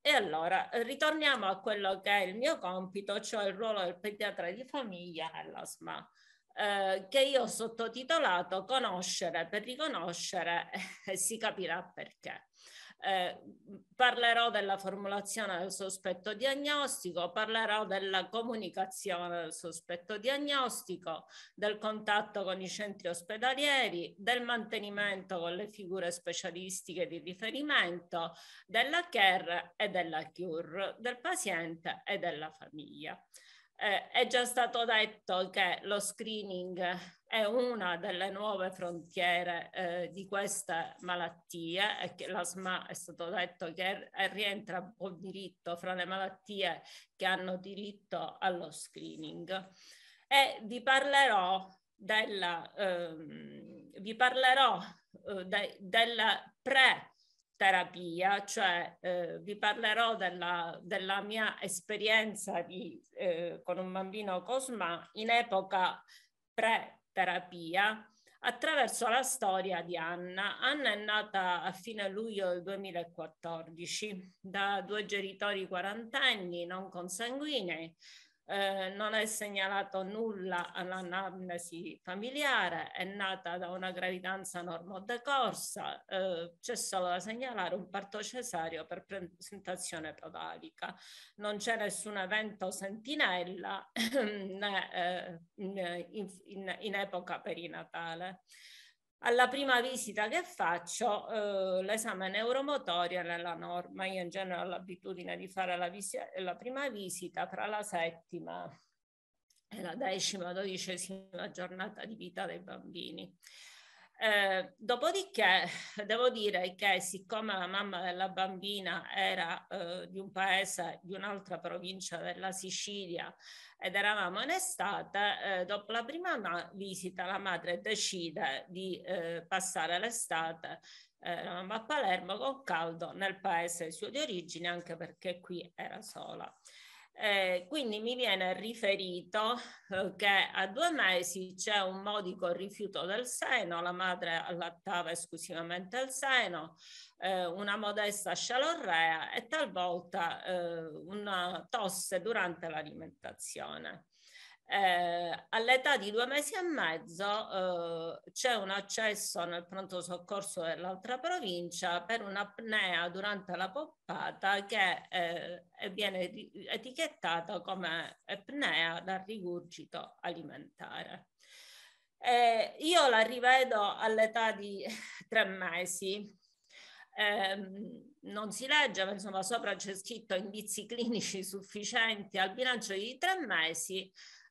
E allora ritorniamo a quello che è il mio compito, cioè il ruolo del pediatra di famiglia nell'A S M A, eh, che io ho sottotitolato Conoscere per riconoscere, e si capirà perché. Eh, parlerò della formulazione del sospetto diagnostico, parlerò della comunicazione del sospetto diagnostico, del contatto con i centri ospedalieri, del mantenimento con le figure specialistiche di riferimento, della care e della cure, del paziente e della famiglia. Eh, è già stato detto che lo screening è una delle nuove frontiere eh, di queste malattie e che l'A S M A è stato detto che è, rientra un po' diritto fra le malattie che hanno diritto allo screening. E vi parlerò della, ehm, vi parlerò eh, de, della pre terapia, cioè eh, vi parlerò della, della mia esperienza di, eh, con un bambino con S M A in epoca pre-terapia attraverso la storia di Anna. Anna è nata a fine luglio del duemilaquattordici da due genitori quarantenni non consanguinei. Eh, non è segnalato nulla all'anamnesi familiare, è nata da una gravidanza normodecorsa, eh, c'è solo da segnalare un parto cesareo per presentazione podalica. Non c'è nessun evento sentinella né, eh, in, in, in epoca perinatale. Alla prima visita che faccio, eh, l'esame neuromotorio è nella norma. Io in genere ho l'abitudine di fare la, la prima visita tra la settima e la decima, dodicesima giornata di vita dei bambini. Eh, dopodiché devo dire che siccome la mamma della bambina era eh, di un paese, di un'altra provincia della Sicilia, ed eravamo in estate, eh, dopo la prima visita la madre decide di eh, passare l'estate, eh, eravamo a Palermo con caldo nel paese suo di origine, anche perché qui era sola. Eh, quindi mi viene riferito eh, che a due mesi c'è un modico rifiuto del seno, la madre allattava esclusivamente il seno, eh, una modesta scialorrea e talvolta eh, una tosse durante l'alimentazione. Eh, all'età di due mesi e mezzo eh, c'è un accesso nel pronto soccorso dell'altra provincia per un'apnea durante la poppata che eh, viene etichettata come apnea da rigurgito alimentare. Eh, io la rivedo all'età di tre mesi. Eh, non si legge, ma insomma sopra c'è scritto indizi clinici sufficienti al bilancio di tre mesi.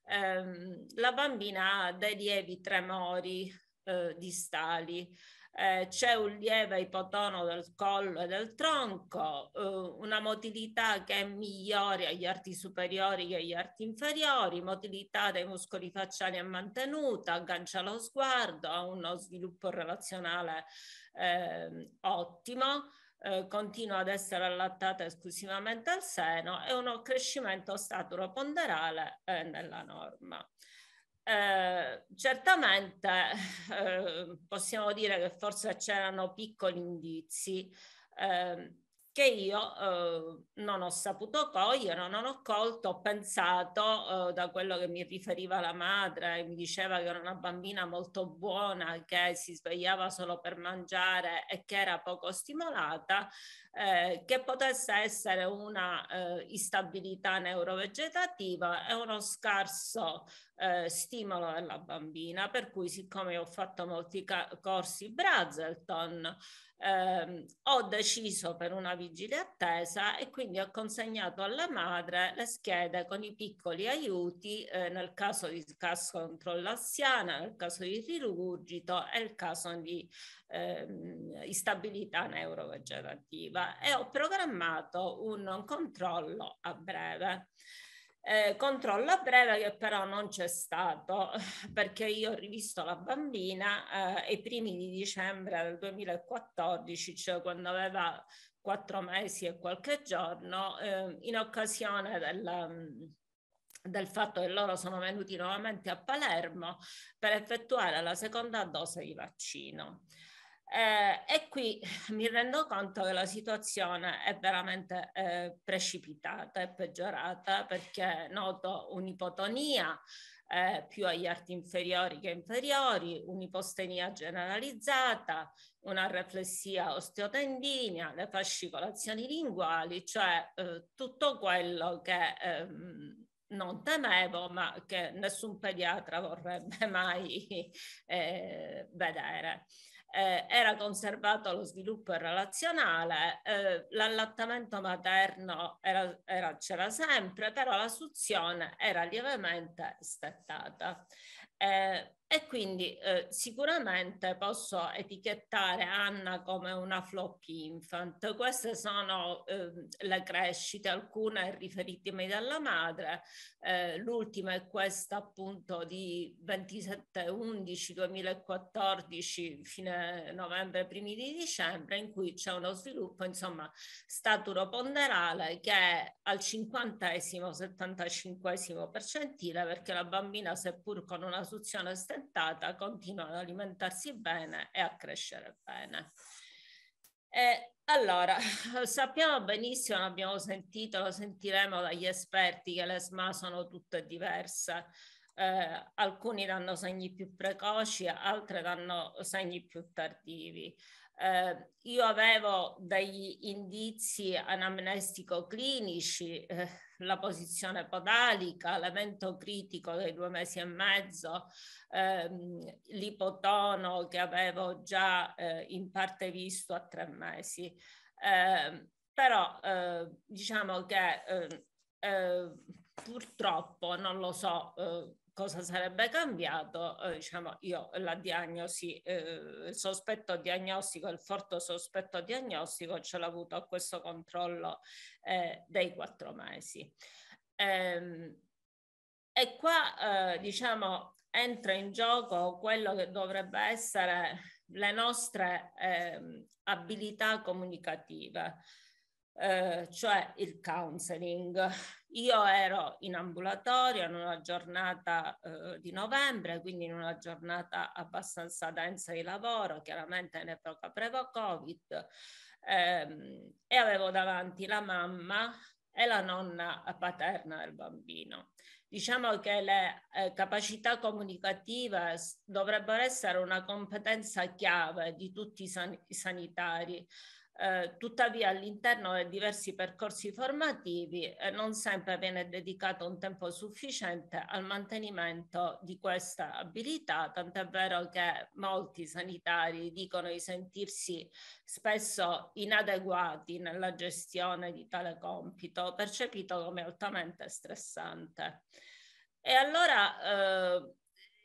Eh, la bambina ha dei lievi tremori eh, distali, eh, c'è un lieve ipotono del collo e del tronco, eh, una motilità che è migliore agli arti superiori che agli arti inferiori, motilità dei muscoli facciali è mantenuta, aggancia lo sguardo, ha uno sviluppo relazionale eh, ottimo. Eh, continua ad essere allattata esclusivamente al seno e uno crescimento staturo-ponderale eh, nella norma. Eh, certamente eh, possiamo dire che forse c'erano piccoli indizi eh, che io eh, non ho saputo cogliere, non ho colto, ho pensato eh, da quello che mi riferiva la madre, mi diceva che era una bambina molto buona, che si svegliava solo per mangiare e che era poco stimolata, eh, che potesse essere una eh, instabilità neurovegetativa e uno scarso eh, stimolo della bambina, per cui siccome ho fatto molti corsi Brazelton, Eh, ho deciso per una vigile attesa e quindi ho consegnato alla madre le schede con i piccoli aiuti eh, nel caso di scarso controllo assiana, nel caso di rigurgito e nel caso di eh, instabilità neurovegetativa, e ho programmato un controllo a breve. Eh, controllo a breve che però non c'è stato perché io ho rivisto la bambina eh, ai primi di dicembre del duemilaquattordici, cioè quando aveva quattro mesi e qualche giorno, eh, in occasione della, del fatto che loro sono venuti nuovamente a Palermo per effettuare la seconda dose di vaccino. Eh, e qui mi rendo conto che la situazione è veramente eh, precipitata e peggiorata, perché noto un'ipotonia eh, più agli arti inferiori che inferiori, un'ipostenia generalizzata, una reflessia osteotendinea, le fascicolazioni linguali, cioè eh, tutto quello che ehm, non temevo, ma che nessun pediatra vorrebbe mai eh, vedere. Eh, era conservato lo sviluppo relazionale, eh, l'allattamento materno era, era, c'era sempre, però la suzione era lievemente stettata. Eh, e quindi eh, sicuramente posso etichettare Anna come una floppy infant. Queste sono eh, le crescite, alcune riferitemi dalla madre, eh, l'ultima è questa appunto di ventisette undici duemilaquattordici, fine novembre, primi di dicembre, in cui c'è uno sviluppo insomma staturo-ponderale che è al cinquantesimo settantacinquesimo percentile, perché la bambina, seppur con una suzione stentata, continua ad alimentarsi bene e a crescere bene. E allora, sappiamo benissimo, l'abbiamo sentito, lo sentiremo dagli esperti, che le S M A sono tutte diverse. Eh, alcuni danno segni più precoci, altre danno segni più tardivi. Eh, io avevo degli indizi anamnestico-clinici, eh, la posizione podalica, l'evento critico dei due mesi e mezzo, ehm, l'ipotono che avevo già eh, in parte visto a tre mesi. Eh, però eh, diciamo che eh, eh, purtroppo non lo so eh, cosa sarebbe cambiato, eh, diciamo io la diagnosi, eh, il sospetto diagnostico, il forte sospetto diagnostico ce l'ho avuto a questo controllo eh, dei quattro mesi. Ehm, e qua eh, diciamo entra in gioco quello che dovrebbe essere le nostre eh, abilità comunicative. Eh, cioè il counseling. Io ero in ambulatorio in una giornata eh, di novembre, quindi in una giornata abbastanza densa di lavoro, chiaramente in epoca pre-Covid, ehm, e avevo davanti la mamma e la nonna paterna del bambino. Diciamo che le eh, capacità comunicative dovrebbero essere una competenza chiave di tutti i, san i sanitari. Eh, tuttavia all'interno di diversi percorsi formativi eh, non sempre viene dedicato un tempo sufficiente al mantenimento di questa abilità, tant'è vero che molti sanitari dicono di sentirsi spesso inadeguati nella gestione di tale compito, percepito come altamente stressante. E allora eh,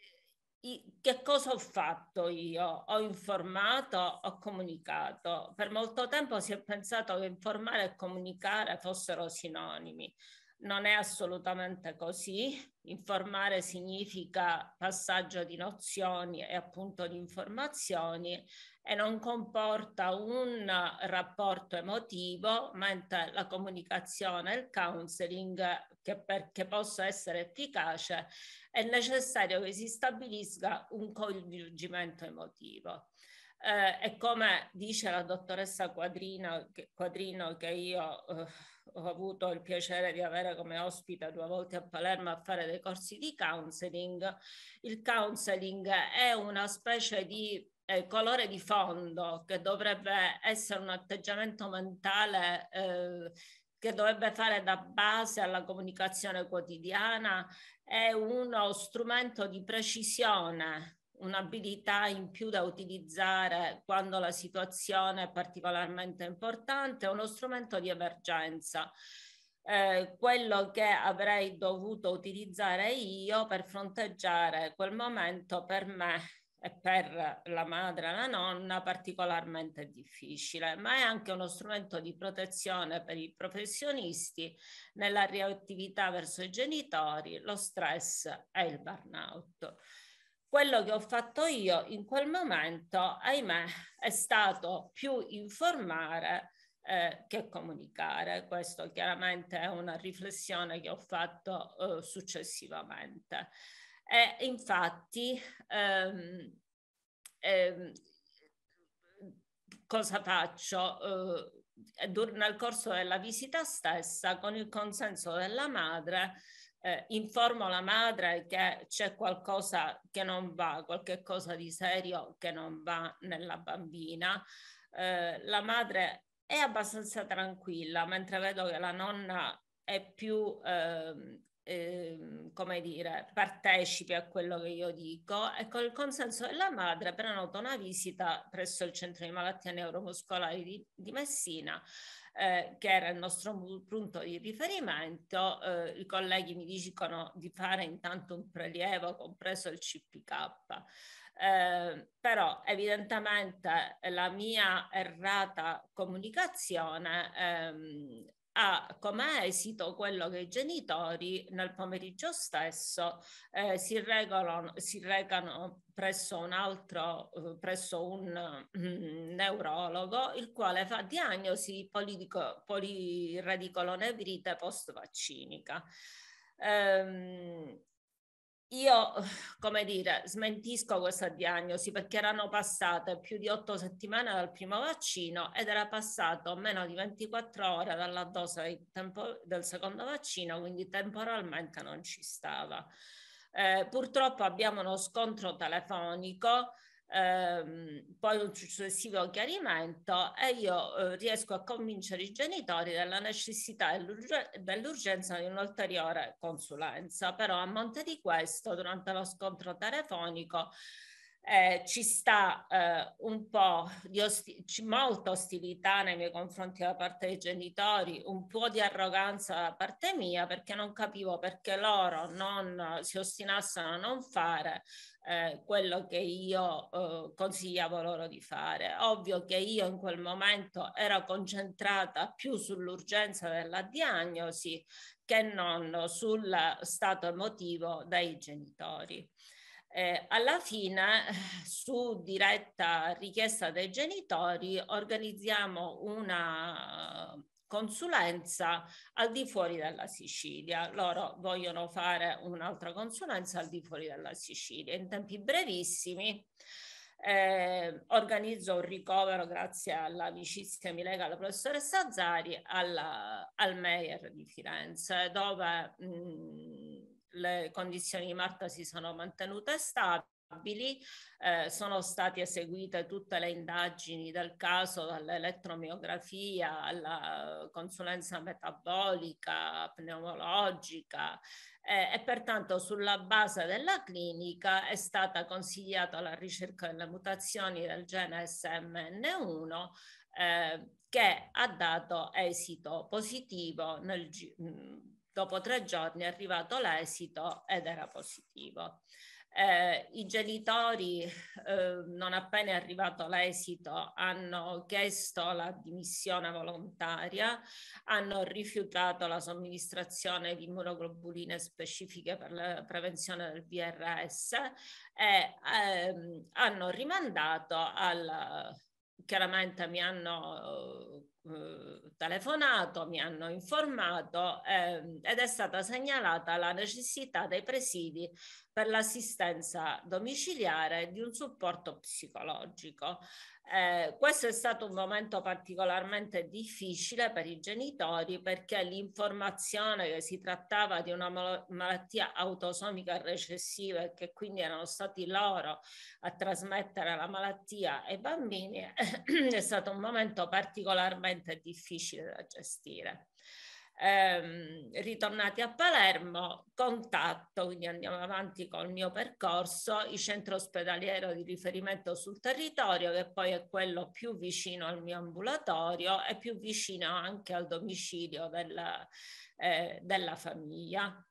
che cosa ho fatto io? Ho informato, ho comunicato. Per molto tempo si è pensato che informare e comunicare fossero sinonimi. Non è assolutamente così. Informare significa passaggio di nozioni e appunto di informazioni e non comporta un rapporto emotivo, mentre la comunicazione e il counseling, che perché possa essere efficace, è necessario che si stabilisca un coinvolgimento emotivo. Eh, e come dice la dottoressa Quadrino, che, Quadrino, che io eh, ho avuto il piacere di avere come ospite due volte a Palermo a fare dei corsi di counseling, il counseling è una specie di eh, colore di fondo che dovrebbe essere un atteggiamento mentale eh, che dovrebbe fare da base alla comunicazione quotidiana, è uno strumento di precisione, un'abilità in più da utilizzare quando la situazione è particolarmente importante, è uno strumento di emergenza. Eh, quello che avrei dovuto utilizzare io per fronteggiare quel momento per me e per la madre e la nonna particolarmente difficile, ma è anche uno strumento di protezione per i professionisti nella reattività verso i genitori, lo stress e il burnout. Quello che ho fatto io in quel momento, ahimè, è stato più informare eh, che comunicare. Questo chiaramente è una riflessione che ho fatto eh, successivamente. E infatti ehm, ehm, cosa faccio? Eh, nel corso della visita stessa, con il consenso della madre, eh, informo la madre che c'è qualcosa che non va, qualche cosa di serio che non va nella bambina. Eh, la madre è abbastanza tranquilla, mentre vedo che la nonna è più eh, eh, come dire, partecipi a quello che io dico, e con il consenso della madre prenoto una visita presso il centro di malattie neuromuscolari di, di Messina, eh, che era il nostro punto di riferimento. Eh, i colleghi mi dicono di fare intanto un prelievo, compreso il C P K. Eh, però evidentemente la mia errata comunicazione ehm, ha come esito quello che i genitori nel pomeriggio stesso eh, si, regolano, si recano presso un altro, eh, presso un mm, neurologo, il quale fa diagnosi polidico, poliradicolonevrite post-vaccinica. Ehm, Io, come dire, smentisco questa diagnosi perché erano passate più di otto settimane dal primo vaccino ed era passato meno di ventiquattro ore dalla dose tempo, del secondo vaccino, quindi temporalmente non ci stava. Eh, purtroppo abbiamo uno scontro telefonico, ehm, poi un successivo chiarimento, e io eh, riesco a convincere i genitori della necessità e dell'urgenza di un'ulteriore consulenza. Però a monte di questo, durante lo scontro telefonico, Eh, ci sta eh, un po' di osti- molta ostilità nei miei confronti da parte dei genitori, un po' di arroganza da parte mia, perché non capivo perché loro non si ostinassero a non fare eh, quello che io eh, consigliavo loro di fare. Ovvio che io in quel momento ero concentrata più sull'urgenza della diagnosi che non sul stato emotivo dei genitori. Eh, alla fine, su diretta richiesta dei genitori, organizziamo una consulenza al di fuori della Sicilia. Loro vogliono fare un'altra consulenza al di fuori della Sicilia in tempi brevissimi. Eh, organizzo un ricovero, grazie all'amicizia mi lega la professoressa Zari, alla, al Meyer di Firenze, dove mh, le condizioni di Marta si sono mantenute stabili. Eh, sono state eseguite tutte le indagini del caso, dall'elettromiografia alla consulenza metabolica, pneumologica, eh, e pertanto sulla base della clinica è stata consigliata la ricerca delle mutazioni del gene S M N uno, eh, che ha dato esito positivo nel dopo tre giorni è arrivato l'esito ed era positivo. Eh, I genitori, eh, non appena è arrivato l'esito, hanno chiesto la dimissione volontaria, hanno rifiutato la somministrazione di immunoglobuline specifiche per la prevenzione del V R S e ehm, hanno rimandato al... Chiaramente mi hanno eh, telefonato, mi hanno informato eh, ed è stata segnalata la necessità dei presidi per l'assistenza domiciliare di un supporto psicologico. Eh, questo è stato un momento particolarmente difficile per i genitori, perché l'informazione che si trattava di una malattia autosomica recessiva e che quindi erano stati loro a trasmettere la malattia ai bambini è stato un momento particolarmente difficile da gestire. Eh, ritornati a Palermo, contatto, quindi andiamo avanti col mio percorso, il centro ospedaliero di riferimento sul territorio, che poi è quello più vicino al mio ambulatorio e più vicino anche al domicilio della, eh, della famiglia.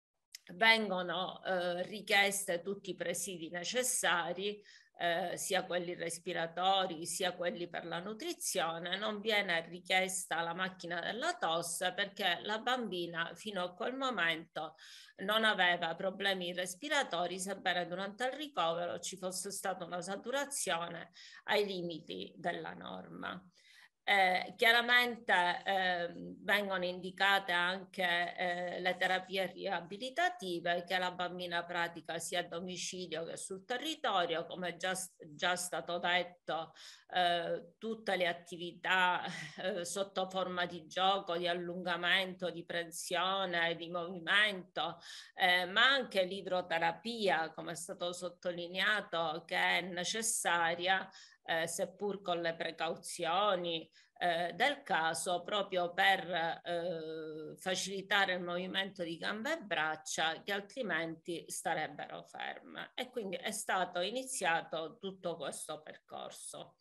Vengono eh, richieste tutti i presidi necessari, Eh, sia quelli respiratori sia quelli per la nutrizione. Non viene richiesta la macchina della tosse perché la bambina fino a quel momento non aveva problemi respiratori, sebbene durante il ricovero ci fosse stata una saturazione ai limiti della norma. Eh, chiaramente eh, vengono indicate anche eh, le terapie riabilitative che la bambina pratica sia a domicilio che sul territorio, come già, già stato detto, eh, tutte le attività eh, sotto forma di gioco, di allungamento, di prensione, di movimento, eh, ma anche l'idroterapia, come è stato sottolineato, che è necessaria, Eh, seppur con le precauzioni eh, del caso, proprio per eh, facilitare il movimento di gambe e braccia che altrimenti starebbero ferme. E quindi è stato iniziato tutto questo percorso.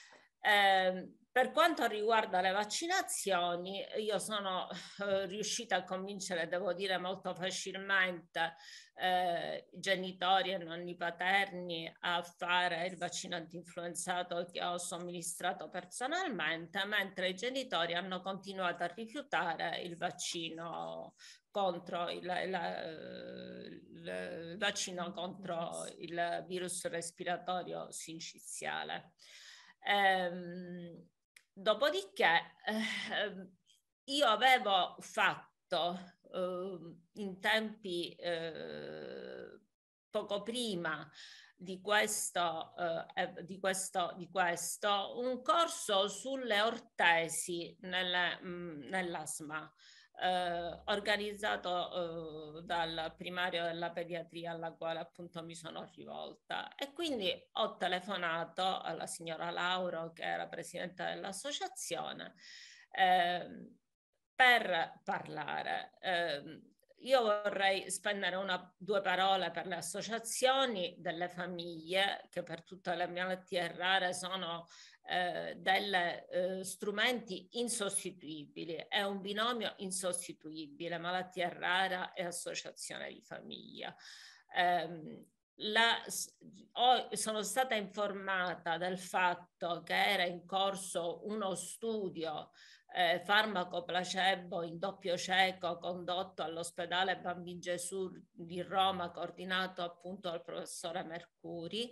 Eh, per quanto riguarda le vaccinazioni, io sono eh, riuscita a convincere, devo dire molto facilmente, eh, i genitori e nonni paterni a fare il vaccino antinfluenzato che ho somministrato personalmente, mentre i genitori hanno continuato a rifiutare il vaccino contro il, il, il, il vaccino contro il virus respiratorio sinciziale. Ehm, dopodiché eh, io avevo fatto eh, in tempi eh, poco prima di questo, eh, di questo, di questo un corso sulle ortesi nelle, mh, nell'asma. Eh, organizzato eh, dal primario della pediatria alla quale appunto mi sono rivolta, e quindi ho telefonato alla signora Lauro, che era presidente dell'associazione, eh, per parlare. Eh, io vorrei spendere una, due parole per le associazioni delle famiglie, che per tutte le malattie rare sono eh, degli eh, strumenti insostituibili. È un binomio insostituibile, malattia rara e associazione di famiglia. Eh, La, ho, sono stata informata del fatto che era in corso uno studio eh, farmaco placebo in doppio cieco condotto all'ospedale Bambin Gesù di Roma, coordinato appunto dal professore Mercuri.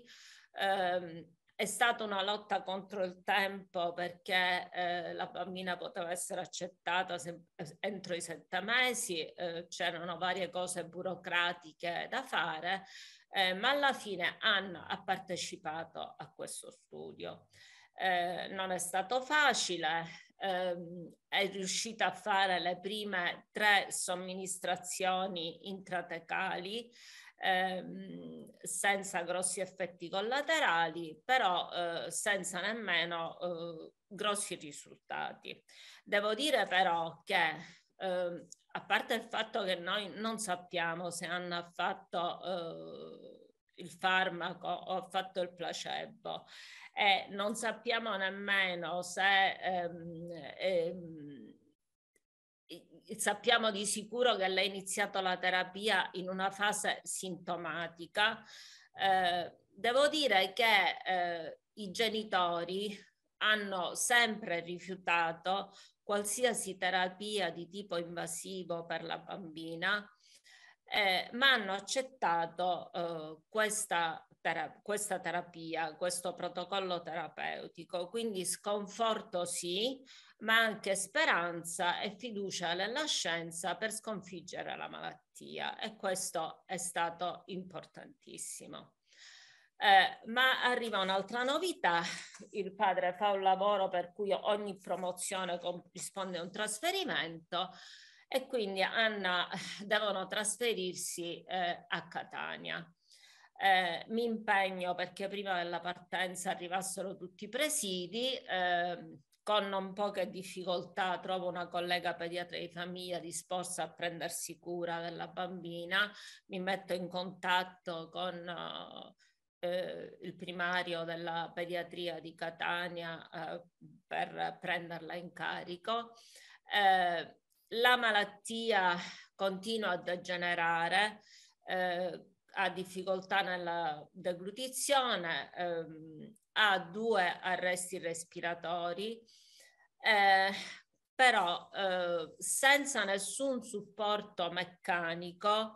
Eh, è stata una lotta contro il tempo, perché eh, la bambina poteva essere accettata se, entro i sette mesi, eh, c'erano varie cose burocratiche da fare, eh, ma alla fine Anna ha partecipato a questo studio. Eh, non è stato facile, ehm, è riuscita a fare le prime tre somministrazioni intratecali ehm, senza grossi effetti collaterali, però eh, senza nemmeno eh, grossi risultati. Devo dire però che eh, a parte il fatto che noi non sappiamo se hanno fatto eh, il farmaco o ha fatto il placebo, e non sappiamo nemmeno se ehm, ehm, sappiamo di sicuro che lei ha iniziato la terapia in una fase sintomatica. Eh, devo dire che eh, i genitori hanno sempre rifiutato qualsiasi terapia di tipo invasivo per la bambina, eh, ma hanno accettato eh, questa, tera- questa terapia, questo protocollo terapeutico. Quindi sconforto sì, ma anche speranza e fiducia nella scienza per sconfiggere la malattia, e questo è stato importantissimo. Eh, ma arriva un'altra novità: il padre fa un lavoro per cui ogni promozione corrisponde a un trasferimento, e quindi Anna devono trasferirsi eh, a Catania. Eh, mi impegno perché prima della partenza arrivassero tutti i presidi. Eh, con non poche difficoltà trovo una collega pediatra di famiglia disposta a prendersi cura della bambina. Mi metto in contatto con uh, eh, il primario della pediatria di Catania eh, per prenderla in carico. Eh, la malattia continua a degenerare, eh, ha difficoltà nella deglutizione, ehm, ha due arresti respiratori, eh, però eh, senza nessun supporto meccanico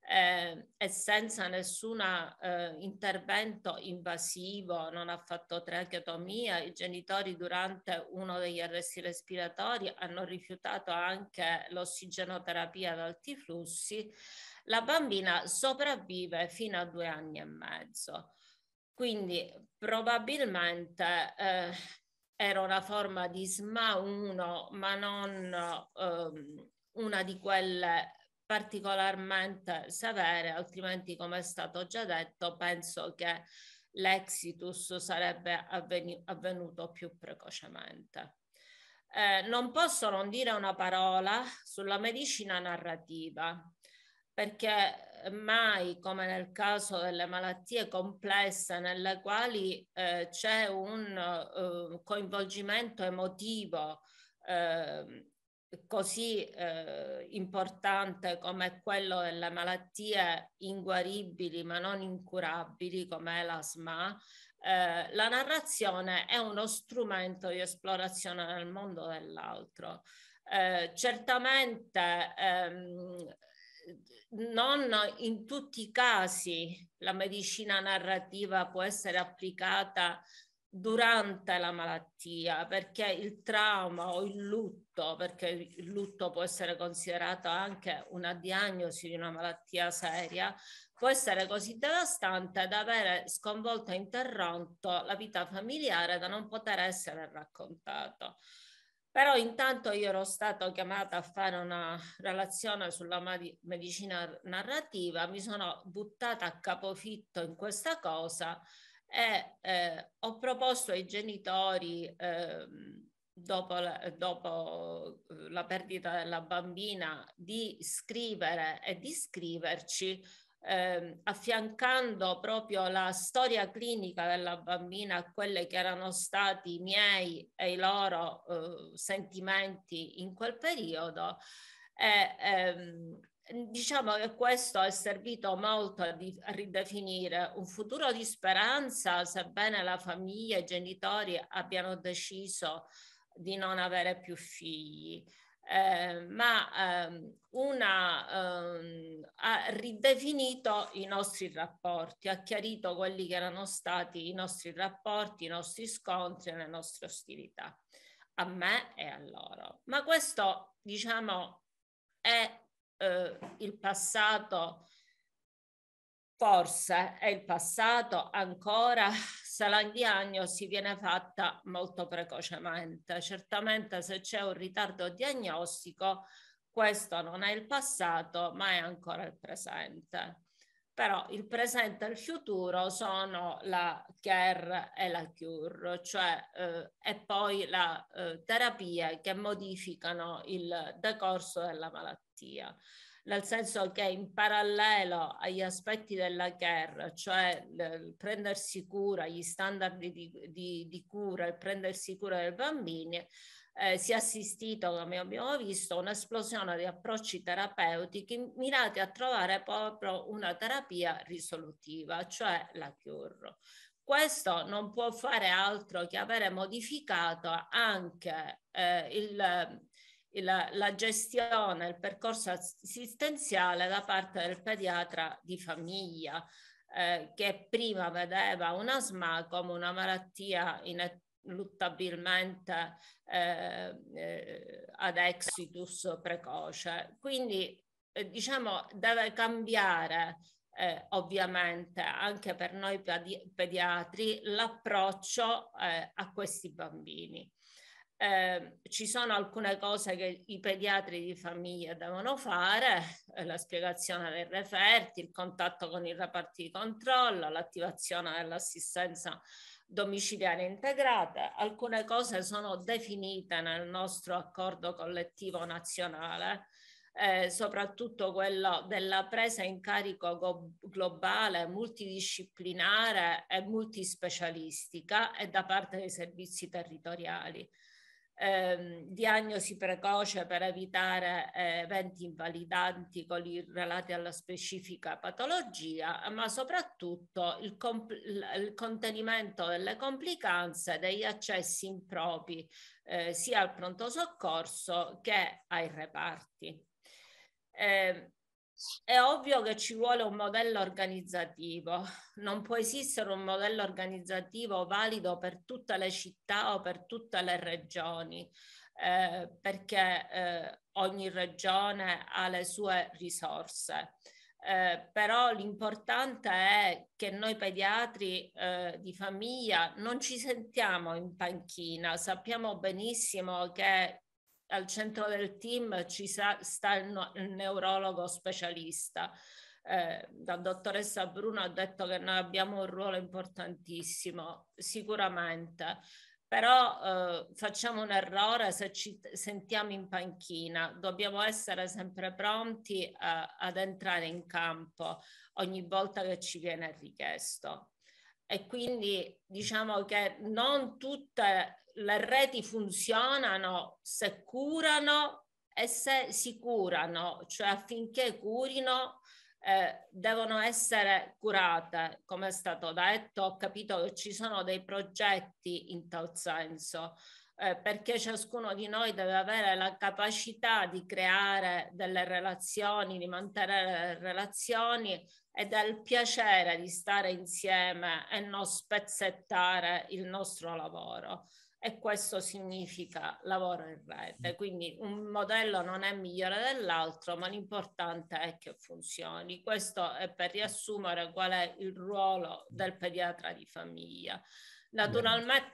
eh, e senza nessun eh, intervento invasivo, non ha fatto tracheotomia. I genitori durante uno degli arresti respiratori hanno rifiutato anche l'ossigenoterapia ad alti flussi. La bambina sopravvive fino a due anni e mezzo. Quindi probabilmente eh, era una forma di S M A uno, ma non eh, una di quelle particolarmente severe, altrimenti, come è stato già detto, penso che l'exitus sarebbe avvenu- avvenuto più precocemente. Eh, non posso non dire una parola sulla medicina narrativa, perché mai, come nel caso delle malattie complesse nelle quali eh, c'è un uh, coinvolgimento emotivo eh, così eh, importante come quello delle malattie inguaribili ma non incurabili come la S M A, eh, la narrazione è uno strumento di esplorazione nel mondo dell'altro. Eh, certamente ehm, non in tutti i casi la medicina narrativa può essere applicata durante la malattia, perché il trauma o il lutto, perché il lutto può essere considerato anche una diagnosi di una malattia seria, può essere così devastante da avere sconvolto e interrotto la vita familiare, da non poter essere raccontato. Però intanto io ero stata chiamata a fare una relazione sulla medicina narrativa, mi sono buttata a capofitto in questa cosa e eh, ho proposto ai genitori eh, dopo, la, dopo la perdita della bambina di scrivere e di scriverci eh, affiancando proprio la storia clinica della bambina a quelle che erano stati i miei e i loro eh, sentimenti in quel periodo. E, ehm, diciamo che questo è servito molto a, di, a ridefinire un futuro di speranza, sebbene la famiglia e i genitori abbiano deciso di non avere più figli. Eh, ma ehm, una, ehm, ha ridefinito i nostri rapporti, ha chiarito quelli che erano stati i nostri rapporti, i nostri scontri e le nostre ostilità, a me e a loro. Ma questo, diciamo, è eh, il passato. Forse è il passato ancora se la diagnosi viene fatta molto precocemente. Certamente se c'è un ritardo diagnostico, questo non è il passato, ma è ancora il presente. Però il presente e il futuro sono la care e la cure, cioè eh, e poi la eh, terapia che modificano il decorso della malattia. Nel senso che in parallelo agli aspetti della care, cioè il prendersi cura, gli standard di, di, di cura, il prendersi cura dei bambini, eh, si è assistito, come abbiamo visto, a un'esplosione di approcci terapeutici mirati a trovare proprio una terapia risolutiva, cioè la cure. Questo non può fare altro che avere modificato anche eh, il La, la gestione, il percorso assistenziale da parte del pediatra di famiglia, eh, che prima vedeva una S M A come una malattia ineluttabilmente eh, eh, ad exitus precoce. Quindi eh, diciamo deve cambiare eh, ovviamente anche per noi pedi- pediatri l'approccio eh, a questi bambini. Eh, ci sono alcune cose che i pediatri di famiglia devono fare, eh, la spiegazione dei referti, il contatto con i reparti di controllo, l'attivazione dell'assistenza domiciliare integrata. Alcune cose sono definite nel nostro accordo collettivo nazionale, eh, soprattutto quello della presa in carico go- globale, multidisciplinare e multispecialistica e da parte dei servizi territoriali. Eh, diagnosi precoce per evitare eh, eventi invalidanti relati alla specifica patologia, ma soprattutto il, il contenimento delle complicanze, degli accessi impropri eh, sia al pronto soccorso che ai reparti. Eh, È ovvio che ci vuole un modello organizzativo, non può esistere un modello organizzativo valido per tutte le città o per tutte le regioni, eh, perché eh, ogni regione ha le sue risorse. Eh, però l'importante è che noi pediatri eh, di famiglia non ci sentiamo in panchina, sappiamo benissimo che al centro del team ci sa, sta il, no, il neurologo specialista. Eh, la dottoressa Bruno ha detto che noi abbiamo un ruolo importantissimo, sicuramente, però eh, facciamo un errore se ci sentiamo in panchina. Dobbiamo essere sempre pronti eh, ad entrare in campo ogni volta che ci viene richiesto. E quindi diciamo che non tutte le reti funzionano se curano e se si curano, cioè affinché curino eh, devono essere curate. Come è stato detto, ho capito che ci sono dei progetti in tal senso, eh, perché ciascuno di noi deve avere la capacità di creare delle relazioni, di mantenere le relazioni e del piacere di stare insieme e non spezzettare il nostro lavoro. E questo significa lavoro in rete, quindi un modello non è migliore dell'altro, ma l'importante è che funzioni. Questo è per riassumere qual è il ruolo del pediatra di famiglia. Naturalmente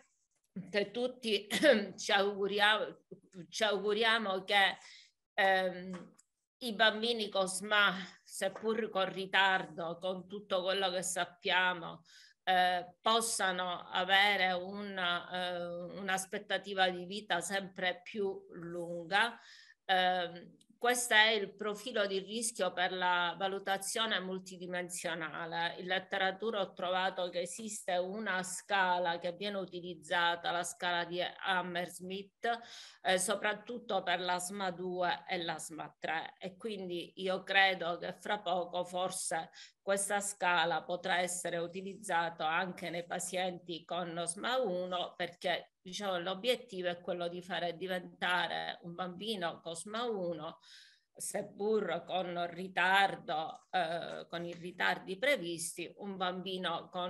tutti ci auguriamo, ci auguriamo che ehm, i bambini con S M A, seppur con ritardo, con tutto quello che sappiamo, Eh, possano avere una, eh, un'aspettativa di vita sempre più lunga. Eh, questo è il profilo di rischio per la valutazione multidimensionale. In letteratura ho trovato che esiste una scala che viene utilizzata, la scala di Hammersmith, eh, soprattutto per la S M A due e la S M A tre, e quindi io credo che fra poco forse questa scala potrà essere utilizzata anche nei pazienti con S M A uno, perché diciamo, l'obiettivo è quello di fare diventare un bambino con S M A uno, seppur con ritardo, eh, con i ritardi previsti, un bambino con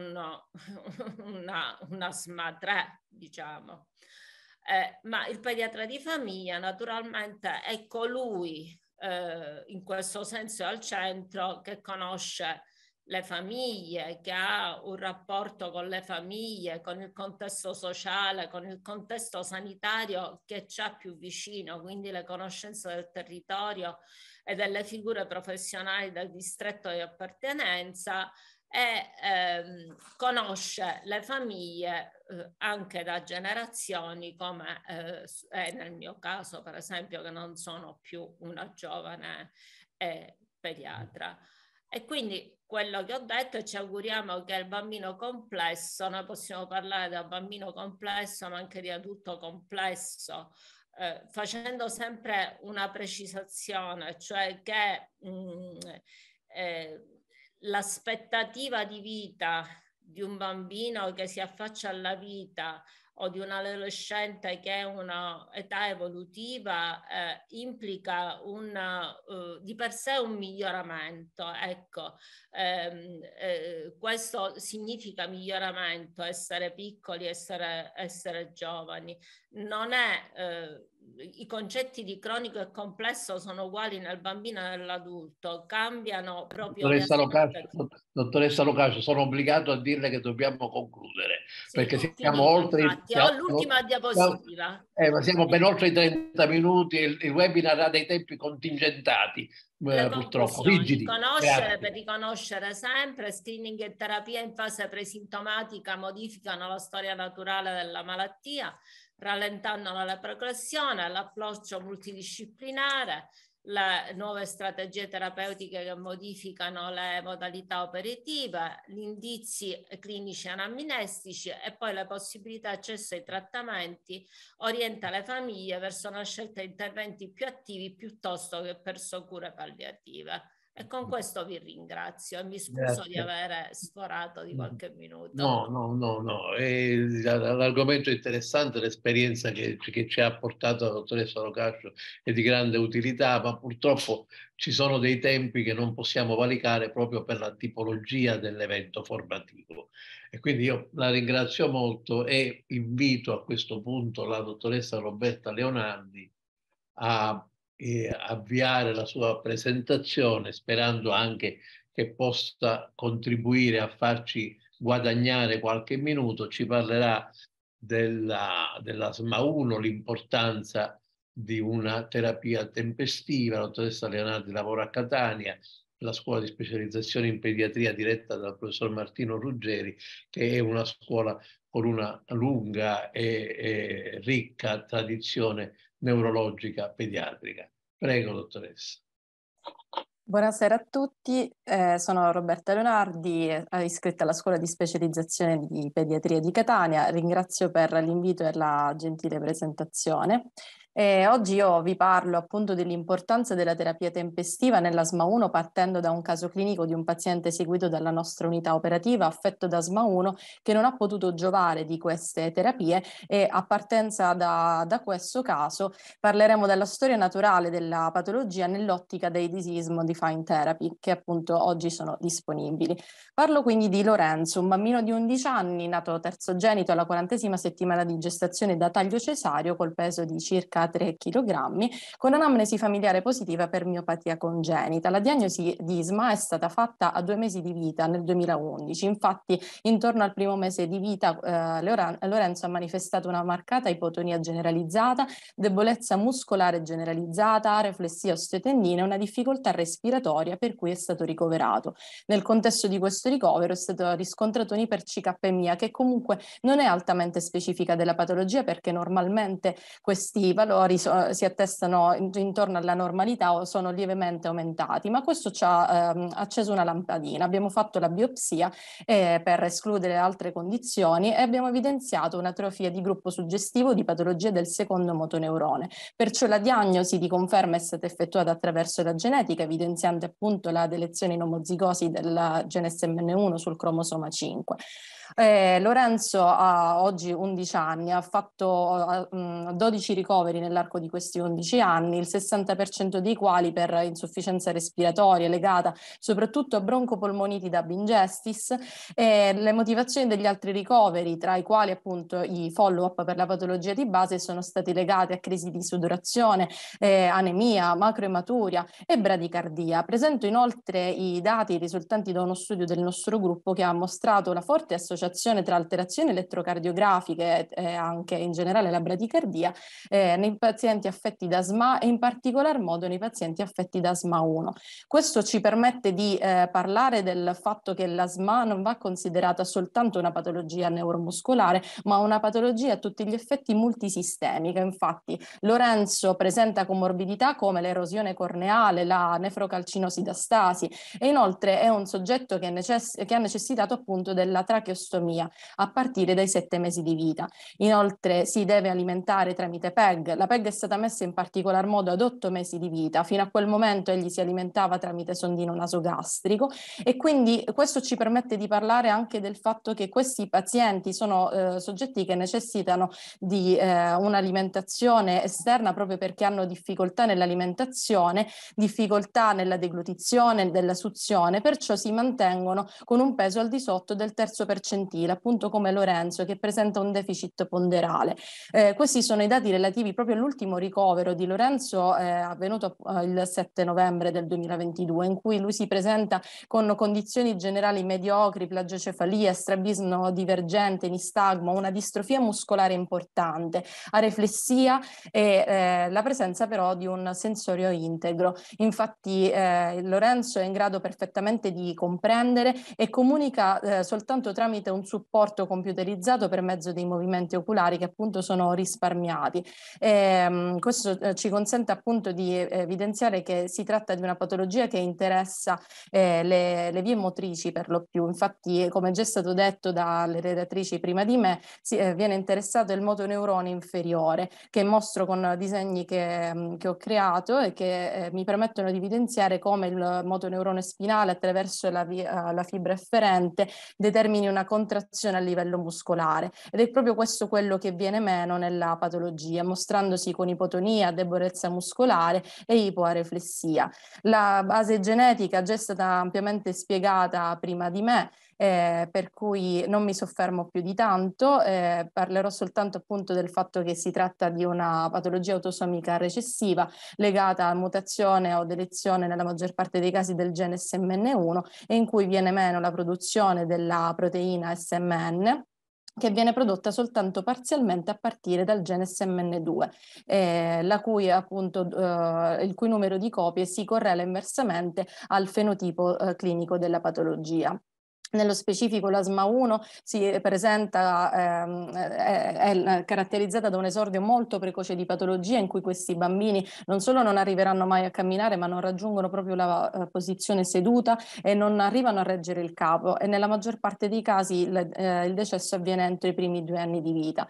una, una S M A tre, diciamo. Eh, ma il pediatra di famiglia naturalmente è colui, eh, in questo senso al centro, che conosce le famiglie, che ha un rapporto con le famiglie, con il contesto sociale, con il contesto sanitario che c'ha più vicino, quindi le conoscenze del territorio e delle figure professionali del distretto di appartenenza, e ehm, conosce le famiglie eh, anche da generazioni, come eh, è nel mio caso, per esempio, che non sono più una giovane eh, pediatra. E quindi quello che ho detto, ci auguriamo che il bambino complesso, noi possiamo parlare del bambino complesso ma anche di adulto complesso, eh, facendo sempre una precisazione, cioè che mh, eh, l'aspettativa di vita di un bambino che si affaccia alla vita o di un adolescente che è una età evolutiva eh, implica un, uh, di per sé un miglioramento. Ecco, ehm, eh, questo significa miglioramento, essere piccoli, essere, essere giovani. Non è, eh, i concetti di cronico e complesso sono uguali nel bambino e nell'adulto, cambiano proprio le Dottoressa Locascio, aspettative. dottoressa Locascio, sono obbligato a dirle che dobbiamo concludere, Sì, perché ho siamo finito, oltre, infatti, ho siamo, l'ultima siamo, diapositiva. eh, ma siamo ben oltre i trenta minuti, il, il webinar ha dei tempi contingentati, Le eh, purtroppo, conclusioni: rigidi. conoscere per Grazie. riconoscere sempre, screening e terapia in fase presintomatica modificano la storia naturale della malattia, rallentandone la progressione, l'approccio multidisciplinare, le nuove strategie terapeutiche che modificano le modalità operative, gli indizi clinici anamnestici e poi le possibilità di accesso ai trattamenti, orienta le famiglie verso una scelta di interventi più attivi piuttosto che verso cure palliative. E con questo vi ringrazio e mi scuso Grazie. di avere sforato di qualche minuto. No, no, no, no. E l'argomento è interessante, l'esperienza che, che ci ha portato la dottoressa Locascio è di grande utilità, ma purtroppo ci sono dei tempi che non possiamo valicare proprio per la tipologia dell'evento formativo. E quindi io la ringrazio molto e invito a questo punto la dottoressa Roberta Leonardi a eh, avviare la sua presentazione, sperando anche che possa contribuire a farci guadagnare qualche minuto. Ci parlerà della, della S M A uno, l'importanza di una terapia tempestiva. La dottoressa Leonardi lavora a Catania, la scuola di specializzazione in pediatria diretta dal professor Martino Ruggeri, che è una scuola con una lunga e, e ricca tradizione neurologica pediatrica. Prego, dottoressa. Buonasera a tutti, eh, sono Roberta Leonardi, eh, iscritta alla Scuola di Specializzazione di Pediatria di Catania. Ringrazio per l'invito e la gentile presentazione. E oggi io vi parlo appunto dell'importanza della terapia tempestiva nella S M A uno, partendo da un caso clinico di un paziente seguito dalla nostra unità operativa affetto da S M A uno che non ha potuto giovare di queste terapie, e a partenza da, da questo caso parleremo della storia naturale della patologia nell'ottica dei disease modifying therapy che appunto oggi sono disponibili. Parlo quindi di Lorenzo, un bambino di undici anni nato terzogenito alla quarantesima settimana di gestazione da taglio cesareo col peso di circa tre chilogrammi, con anamnesi familiare positiva per miopatia congenita. La diagnosi di S M A è stata fatta a due mesi di vita nel duemilaundici. Infatti intorno al primo mese di vita eh, Lorenzo ha manifestato una marcata ipotonia generalizzata, debolezza muscolare generalizzata, reflessia osteotendine e una difficoltà respiratoria, per cui è stato ricoverato. Nel contesto di questo ricovero è stato riscontrato un'ipercicappemia che comunque non è altamente specifica della patologia, perché normalmente questi valori so, si attestano intorno alla normalità o sono lievemente aumentati, ma questo ci ha ehm, acceso una lampadina. Abbiamo fatto la biopsia eh, per escludere altre condizioni e abbiamo evidenziato un'atrofia di gruppo suggestivo di patologia del secondo motoneurone. Perciò la diagnosi di conferma è stata effettuata attraverso la genetica, evidenziando appunto la delezione in omozigosi del gene S M N uno sul cromosoma cinque. Eh, Lorenzo ha oggi undici anni, ha fatto uh, dodici ricoveri nell'arco di questi undici anni, il sessanta per cento dei quali per insufficienza respiratoria legata soprattutto a broncopolmoniti da Bingestis. E le motivazioni degli altri ricoveri, tra i quali appunto i follow-up per la patologia di base, sono stati legati a crisi di sudorazione, eh, anemia, macroematuria e bradicardia. Presento inoltre i dati risultanti da uno studio del nostro gruppo che ha mostrato la forte associazione tra alterazioni elettrocardiografiche e anche in generale la bradicardia eh, nei pazienti affetti da S M A e in particolar modo nei pazienti affetti da S M A uno. Questo ci permette di eh, parlare del fatto che la S M A non va considerata soltanto una patologia neuromuscolare, ma una patologia a tutti gli effetti multisistemica. Infatti Lorenzo presenta comorbidità come l'erosione corneale, la nefrocalcinosi da stasi, e inoltre è un soggetto che, necess- che ha necessitato appunto della tracheostomia a partire dai sette mesi di vita. Inoltre si deve alimentare tramite P E G. La P E G è stata messa in particolar modo ad otto mesi di vita. Fino a quel momento egli si alimentava tramite sondino nasogastrico, e quindi questo ci permette di parlare anche del fatto che questi pazienti sono eh, soggetti che necessitano di eh, un'alimentazione esterna proprio perché hanno difficoltà nell'alimentazione, difficoltà nella deglutizione, della suzione, perciò si mantengono con un peso al di sotto del terzo percentile, appunto come Lorenzo, che presenta un deficit ponderale. Eh, questi sono i dati relativi proprio all'ultimo ricovero di Lorenzo, eh, avvenuto eh, il sette novembre del duemilaventidue, in cui lui si presenta con condizioni generali mediocri, plagiocefalia, strabismo divergente, nistagmo, una distrofia muscolare importante, areflessia e eh, la presenza però di un sensorio integro. Infatti eh, Lorenzo è in grado perfettamente di comprendere e comunica eh, soltanto tramite un supporto computerizzato per mezzo dei movimenti oculari che appunto sono risparmiati. Eh, E, questo eh, ci consente appunto di evidenziare che si tratta di una patologia che interessa eh, le, le vie motrici per lo più. Infatti, come già è stato detto dalle redattrici prima di me, si, eh, viene interessato il motoneurone inferiore, che mostro con disegni che, che ho creato e che eh, mi permettono di evidenziare come il motoneurone spinale, attraverso la, via, la fibra efferente, determini una contrazione a livello muscolare. Ed è proprio questo quello che viene meno nella patologia, mostrandosi con ipotonia, debolezza muscolare e ipoareflessia. La base genetica già è stata ampiamente spiegata prima di me, Eh, per cui non mi soffermo più di tanto, eh, parlerò soltanto appunto del fatto che si tratta di una patologia autosomica recessiva legata a mutazione o delezione nella maggior parte dei casi del gene S M N uno, e in cui viene meno la produzione della proteina S M N, che viene prodotta soltanto parzialmente a partire dal gene S M N due, eh, la cui, appunto, eh, il cui numero di copie si correla inversamente al fenotipo eh, clinico della patologia. Nello specifico l'A S M A uno si presenta, ehm, è, è caratterizzata da un esordio molto precoce di patologia, in cui questi bambini non solo non arriveranno mai a camminare, ma non raggiungono proprio la uh, posizione seduta e non arrivano a reggere il capo, e nella maggior parte dei casi il, eh, il decesso avviene entro i primi due anni di vita.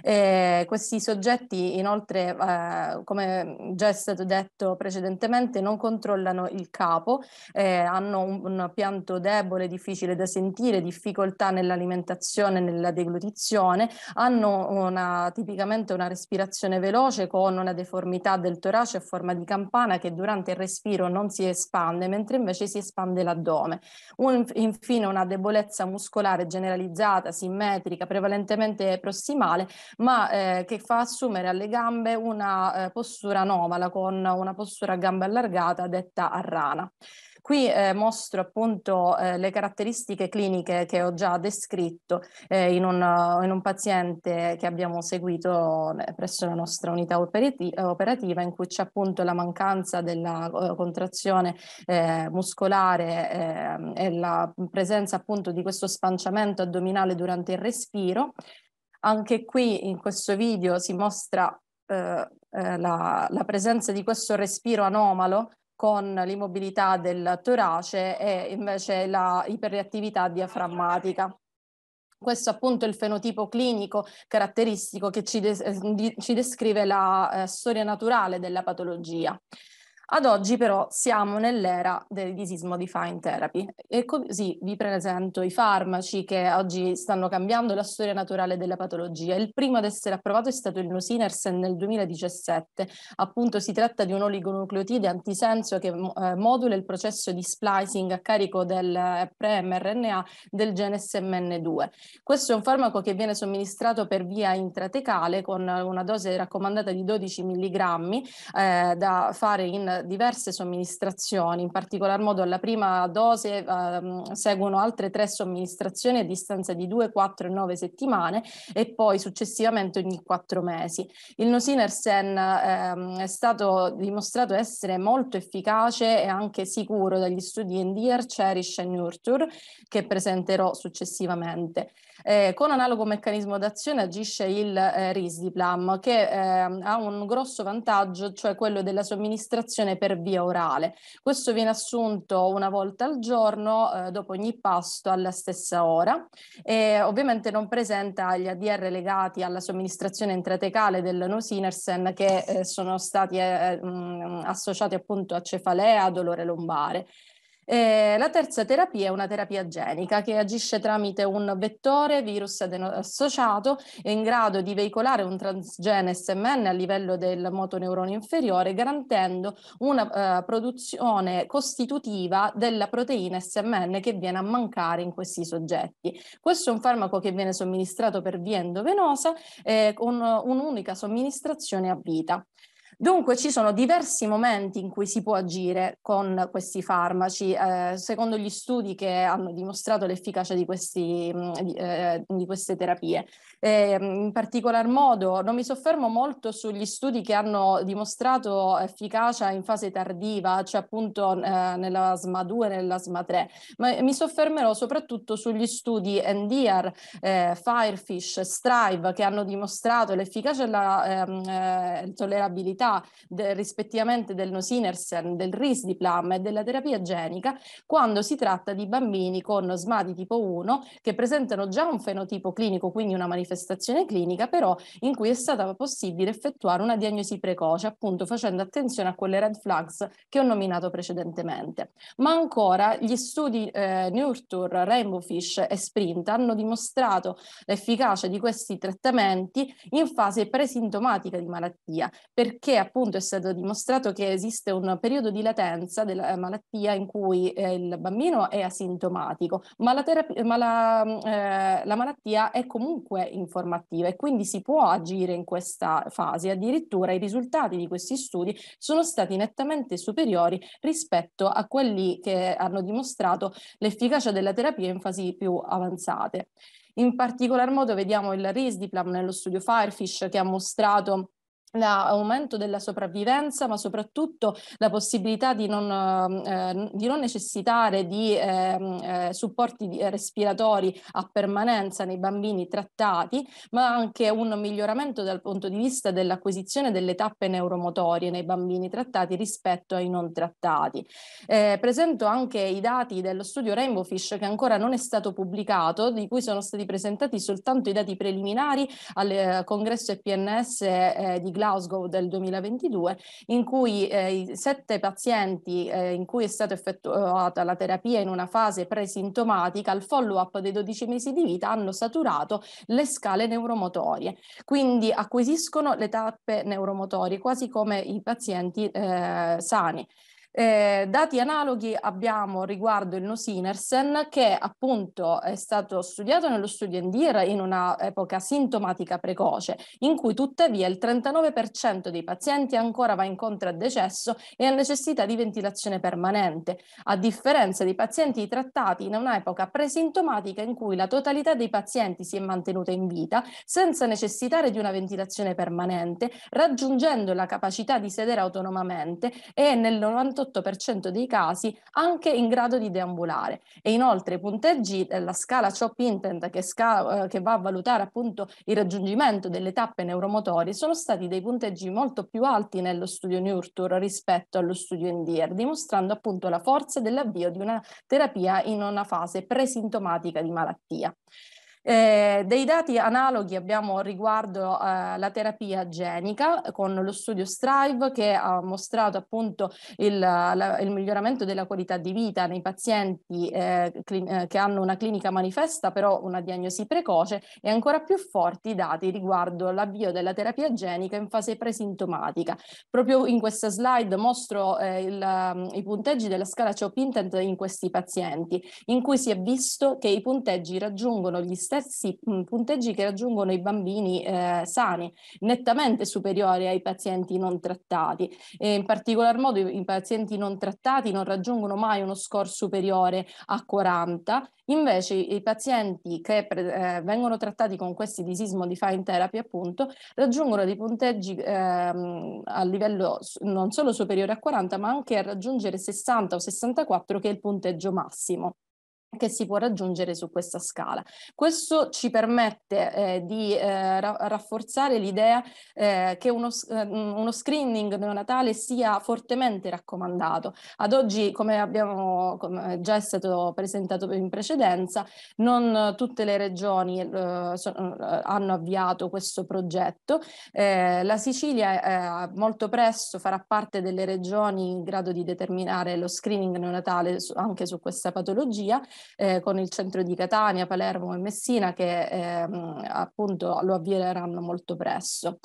Eh, questi soggetti inoltre, eh, come già è stato detto precedentemente, non controllano il capo, eh, hanno un, un pianto debole, difficile da sentire, difficoltà nell'alimentazione e nella deglutizione, hanno una, tipicamente una respirazione veloce con una deformità del torace a forma di campana che durante il respiro non si espande, mentre invece si espande l'addome. Un, infine una debolezza muscolare generalizzata, simmetrica, prevalentemente prossimale, ma eh, che fa assumere alle gambe una eh, postura anomala, con una postura a gambe allargata detta a rana. Qui eh, mostro appunto eh, le caratteristiche cliniche che ho già descritto eh, in, un, in un paziente che abbiamo seguito presso la nostra unità operativa, in cui c'è appunto la mancanza della uh, contrazione eh, muscolare eh, e la presenza appunto di questo spanciamento addominale durante il respiro. Anche qui in questo video si mostra eh, eh, la, la presenza di questo respiro anomalo con l'immobilità del torace e invece la iperreattività diaframmatica. Questo appunto è il fenotipo clinico caratteristico che ci, de- ci descrive la eh, storia naturale della patologia. Ad oggi però siamo nell'era del disease modifying therapy e così vi presento i farmaci che oggi stanno cambiando la storia naturale della patologia. Il primo ad essere approvato è stato il nusinersen nel duemiladiciassette. Appunto si tratta di un oligonucleotide antisenso che eh, modula il processo di splicing a carico del pre-mRNA del gene S M N due. Questo è un farmaco che viene somministrato per via intratecale con una dose raccomandata di dodici milligrammi eh, da fare in diverse somministrazioni. In particolar modo alla prima dose eh, seguono altre tre somministrazioni a distanza di due, quattro e nove settimane e poi successivamente ogni quattro mesi. Il nusinersen eh, è stato dimostrato essere molto efficace e anche sicuro dagli studi ENDEAR, CHERISH e NURTURE che presenterò successivamente. Eh, con analogo meccanismo d'azione agisce il eh, risdiplam, che eh, ha un grosso vantaggio, cioè quello della somministrazione per via orale. Questo viene assunto una volta al giorno eh, dopo ogni pasto alla stessa ora e ovviamente non presenta gli A D R legati alla somministrazione intratecale del nusinersen che eh, sono stati eh, mh, associati appunto a cefalea, dolore lombare. Eh, la terza terapia è una terapia genica che agisce tramite un vettore virus adeno-associato in grado di veicolare un transgene S M N a livello del motoneurone inferiore, garantendo una uh, produzione costitutiva della proteina S M N che viene a mancare in questi soggetti. Questo è un farmaco che viene somministrato per via endovenosa eh, con un'unica somministrazione a vita. Dunque ci sono diversi momenti in cui si può agire con questi farmaci, eh, secondo gli studi che hanno dimostrato l'efficacia di, questi, di, eh, di queste terapie. Eh, in particolar modo non mi soffermo molto sugli studi che hanno dimostrato efficacia in fase tardiva, cioè appunto eh, nella S M A due e nella S M A tre, ma mi soffermerò soprattutto sugli studi N D R, eh, Firefish, Strive, che hanno dimostrato l'efficacia e la ehm, eh, tollerabilità De, rispettivamente del Nosinersen, del Risdiplam e della terapia genica quando si tratta di bambini con S M A di tipo uno che presentano già un fenotipo clinico, quindi una manifestazione clinica, però in cui è stata possibile effettuare una diagnosi precoce, appunto facendo attenzione a quelle red flags che ho nominato precedentemente. Ma ancora gli studi eh, Nurture, Rainbowfish e Sprint hanno dimostrato l'efficacia di questi trattamenti in fase presintomatica di malattia, perché appunto è stato dimostrato che esiste un periodo di latenza della malattia in cui eh, il bambino è asintomatico, ma, la, terapia, ma la, eh, la malattia è comunque informativa e quindi si può agire in questa fase. Addirittura i risultati di questi studi sono stati nettamente superiori rispetto a quelli che hanno dimostrato l'efficacia della terapia in fasi più avanzate. In particolar modo vediamo il Risdiplam nello studio Firefish che ha mostrato l'aumento della sopravvivenza, ma soprattutto la possibilità di non, eh, di non necessitare di eh, eh, supporti di, eh, respiratori a permanenza nei bambini trattati, ma anche un miglioramento dal punto di vista dell'acquisizione delle tappe neuromotorie nei bambini trattati rispetto ai non trattati. Eh, presento anche i dati dello studio Rainbowfish che ancora non è stato pubblicato, di cui sono stati presentati soltanto i dati preliminari al eh, congresso E P N S eh, di Glasgow del duemilaventidue, in cui eh, i sette pazienti eh, in cui è stata effettuata la terapia in una fase presintomatica, al follow-up dei dodici mesi di vita hanno saturato le scale neuromotorie, quindi acquisiscono le tappe neuromotorie quasi come i pazienti eh, sani. Eh, dati analoghi abbiamo riguardo il Nosinersen, che appunto è stato studiato nello studio N D R in una epoca sintomatica precoce, in cui tuttavia il trentanove per cento dei pazienti ancora va incontro a decesso e a necessità di ventilazione permanente, a differenza dei pazienti trattati in un'epoca presintomatica in cui la totalità dei pazienti si è mantenuta in vita senza necessitare di una ventilazione permanente, raggiungendo la capacità di sedere autonomamente e nel novantotto per cento dei casi anche in grado di deambulare. E inoltre i punteggi della scala CHOP Intent che, eh, che va a valutare appunto il raggiungimento delle tappe neuromotorie sono stati dei punteggi molto più alti nello studio Nurture rispetto allo studio N D R, dimostrando appunto la forza dell'avvio di una terapia in una fase presintomatica di malattia. Eh, dei dati analoghi abbiamo riguardo eh, la terapia genica con lo studio Strive che ha mostrato appunto il, la, il miglioramento della qualità di vita nei pazienti eh, eh, che hanno una clinica manifesta però una diagnosi precoce, e ancora più forti i dati riguardo l'avvio della terapia genica in fase presintomatica. Proprio in questa slide mostro eh, il, i punteggi della scala CHOP Intent in questi pazienti, in cui si è visto che i punteggi raggiungono gli stessi punteggi che raggiungono i bambini eh, sani, nettamente superiori ai pazienti non trattati, e in particolar modo i, i pazienti non trattati non raggiungono mai uno score superiore a quaranta, invece i pazienti che eh, vengono trattati con questi disease modifying therapy appunto raggiungono dei punteggi ehm, a livello non solo superiore a quaranta ma anche a raggiungere sessanta o sessantaquattro, che è il punteggio massimo che si può raggiungere su questa scala. Questo ci permette eh, di eh, ra rafforzare l'idea eh, che uno, eh, uno screening neonatale sia fortemente raccomandato. Ad oggi, come abbiamo come già è stato presentato in precedenza, non tutte le regioni eh, so, eh, hanno avviato questo progetto. Eh, la Sicilia eh, molto presto farà parte delle regioni in grado di determinare lo screening neonatale su, anche su questa patologia, Eh, con il centro di Catania, Palermo e Messina che ehm, appunto lo avvieranno molto presto.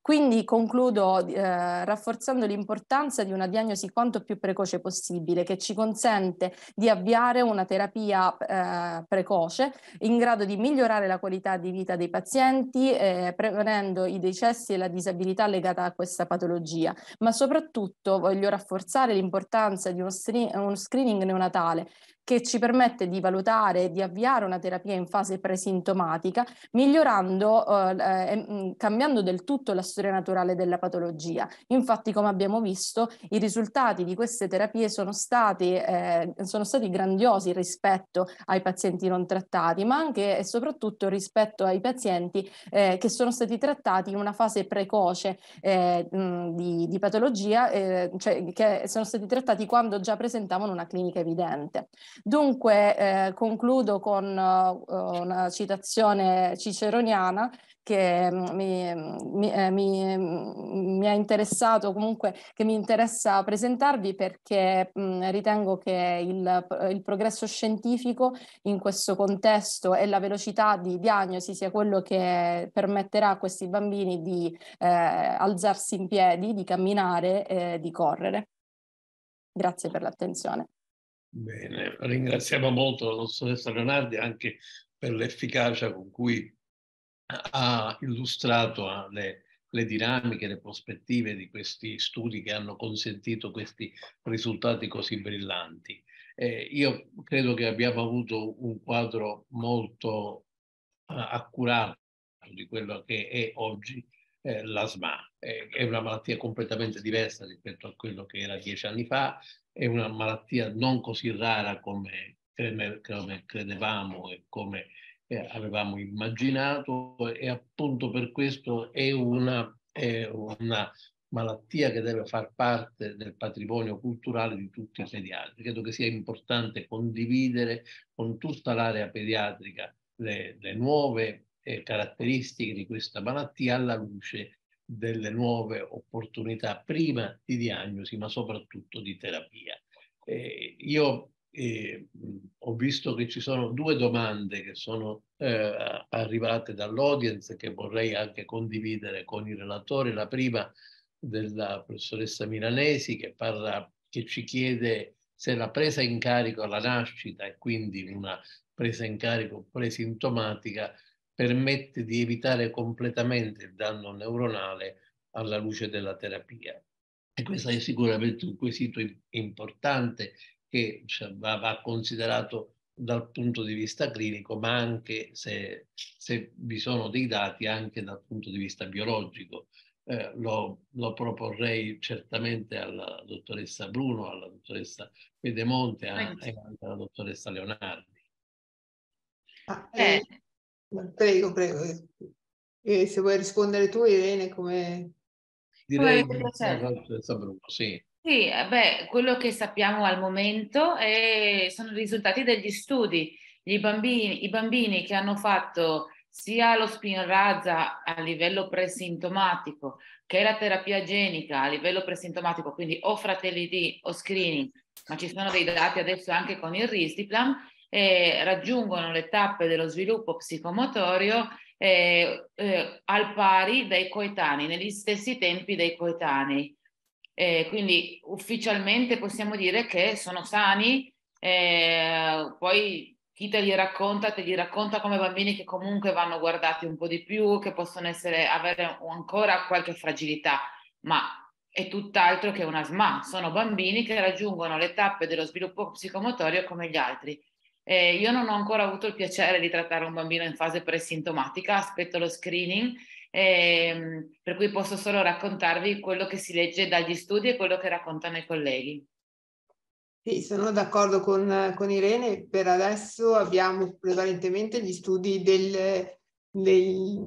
Quindi concludo eh, rafforzando l'importanza di una diagnosi quanto più precoce possibile, che ci consente di avviare una terapia eh, precoce in grado di migliorare la qualità di vita dei pazienti, eh, prevenendo i decessi e la disabilità legata a questa patologia. Ma soprattutto voglio rafforzare l'importanza di uno, uno screening neonatale che ci permette di valutare e di avviare una terapia in fase presintomatica, migliorando, eh, eh, cambiando del tutto la storia naturale della patologia. Infatti, come abbiamo visto, i risultati di queste terapie sono stati, eh, sono stati grandiosi rispetto ai pazienti non trattati, ma anche e soprattutto rispetto ai pazienti eh, che sono stati trattati in una fase precoce eh, mh, di, di patologia, eh, cioè che sono stati trattati quando già presentavano una clinica evidente. Dunque eh, concludo con uh, una citazione ciceroniana che mi, mi, eh, mi, mi ha interessato, comunque che mi interessa presentarvi, perché mh, ritengo che il, il progresso scientifico in questo contesto e la velocità di diagnosi sia quello che permetterà a questi bambini di eh, alzarsi in piedi, di camminare e di correre. Grazie per l'attenzione. Bene, ringraziamo molto la dottoressa Leonardi anche per l'efficacia con cui ha illustrato le, le dinamiche, le prospettive di questi studi che hanno consentito questi risultati così brillanti. Eh, io credo che abbiamo avuto un quadro molto uh, accurato di quello che è oggi eh, l'A S M A. Eh, è una malattia completamente diversa rispetto a quello che era dieci anni fa, è una malattia non così rara come, come credevamo e come eh, avevamo immaginato, e appunto per questo è una, è una malattia che deve far parte del patrimonio culturale di tutti i pediatri. Credo che sia importante condividere con tutta l'area pediatrica le, le nuove eh, caratteristiche di questa malattia alla luce delle nuove opportunità prima di diagnosi ma soprattutto di terapia. Eh, io eh, ho visto che ci sono due domande che sono eh, arrivate dall'audience che vorrei anche condividere con i relatori. La prima della professoressa Milanesi che, parla, che ci chiede se la presa in carico alla nascita e quindi una presa in carico presintomatica permette di evitare completamente il danno neuronale alla luce della terapia. E questo è sicuramente un quesito importante che cioè, va, va considerato dal punto di vista clinico, ma anche se, se vi sono dei dati anche dal punto di vista biologico. Eh, lo, lo proporrei certamente alla dottoressa Bruno, alla dottoressa Pedemonte a, e anche alla dottoressa Leonardi. Ah, eh, prego, prego. E se vuoi rispondere tu, Irene, come... Direi alla dottoressa Bruno, sì. Sì, beh, quello che sappiamo al momento è, sono i risultati degli studi. I bambini, i bambini che hanno fatto sia lo Spinraza a livello presintomatico che la terapia genica a livello presintomatico, quindi o fratelli D o screening, ma ci sono dei dati adesso anche con il Risdiplam, eh, raggiungono le tappe dello sviluppo psicomotorio eh, eh, al pari dei coetanei, negli stessi tempi dei coetanei. Eh, quindi ufficialmente possiamo dire che sono sani, eh, poi chi te li racconta, te li racconta come bambini che comunque vanno guardati un po' di più, che possono essere, avere ancora qualche fragilità, ma è tutt'altro che una S M A, sono bambini che raggiungono le tappe dello sviluppo psicomotorio come gli altri. Eh, io non ho ancora avuto il piacere di trattare un bambino in fase presintomatica, aspetto lo screening, eh, per cui posso solo raccontarvi quello che si legge dagli studi e quello che raccontano i colleghi. Sì, sono d'accordo con, con Irene. Per adesso abbiamo prevalentemente gli studi del, dei,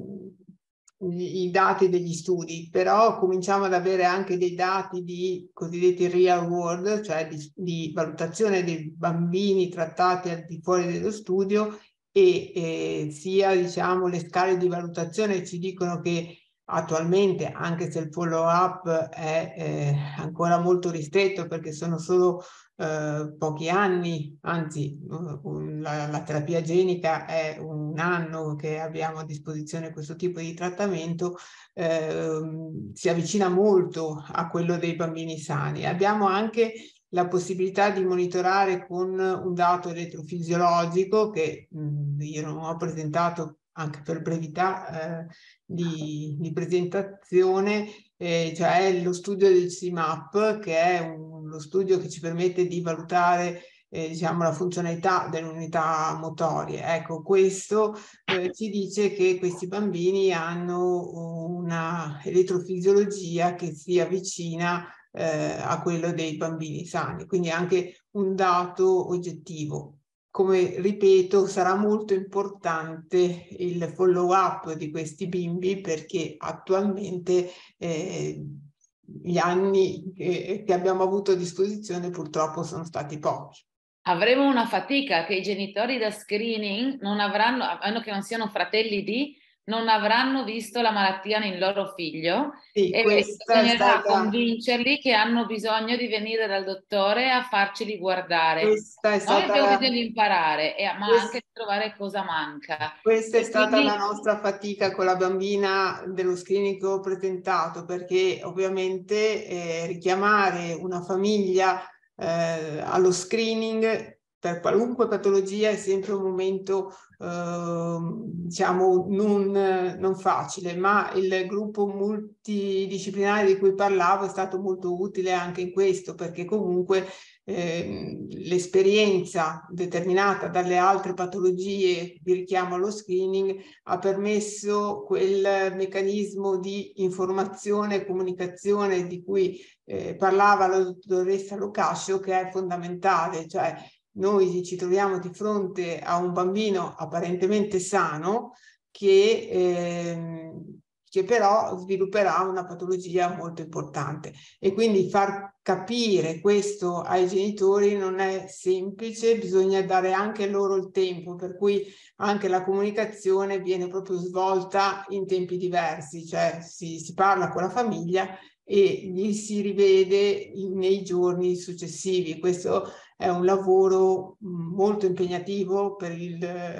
i dati degli studi, però cominciamo ad avere anche dei dati di cosiddetti real world, cioè di, di valutazione dei bambini trattati al di fuori dello studio, e, e sia diciamo le scale di valutazione ci dicono che attualmente, anche se il follow-up è eh, ancora molto ristretto perché sono solo eh, pochi anni, anzi uh, la, la terapia genica è un anno che abbiamo a disposizione questo tipo di trattamento, eh, si avvicina molto a quello dei bambini sani. Abbiamo anche la possibilità di monitorare con un dato elettrofisiologico che mh, io non ho presentato anche per brevità eh, di, di presentazione, eh, cioè lo studio del C M A P, che è un, lo studio che ci permette di valutare eh, diciamo, la funzionalità delle unità motorie. Ecco, questo eh, ci dice che questi bambini hanno una elettrofisiologia che si avvicina eh, a quello dei bambini sani, quindi anche un dato oggettivo. Come ripeto, sarà molto importante il follow up di questi bimbi perché attualmente eh, gli anni che, che abbiamo avuto a disposizione purtroppo sono stati pochi. Avremo una fatica che i genitori da screening non avranno, a meno che non siano fratelli di, non avranno visto la malattia nel loro figlio, sì, e bisognerà stata... convincerli che hanno bisogno di venire dal dottore a farceli guardare. Questa è stata... Noi abbiamo bisogno di imparare, e, ma questa... anche di trovare cosa manca. Questa è stata quindi... la nostra fatica con la bambina dello screening che ho presentato, perché ovviamente eh, richiamare una famiglia eh, allo screening per qualunque patologia è sempre un momento eh, diciamo non, non facile, ma il gruppo multidisciplinare di cui parlavo è stato molto utile anche in questo, perché comunque eh, l'esperienza determinata dalle altre patologie di richiamo allo screening ha permesso quel meccanismo di informazione e comunicazione di cui eh, parlava la dottoressa Locascio, che è fondamentale, cioè noi ci troviamo di fronte a un bambino apparentemente sano che, eh, che però svilupperà una patologia molto importante, e quindi far capire questo ai genitori non è semplice, bisogna dare anche loro il tempo, per cui anche la comunicazione viene proprio svolta in tempi diversi, cioè si, si parla con la famiglia e gli si rivede nei giorni successivi. Questo è un lavoro molto impegnativo per il,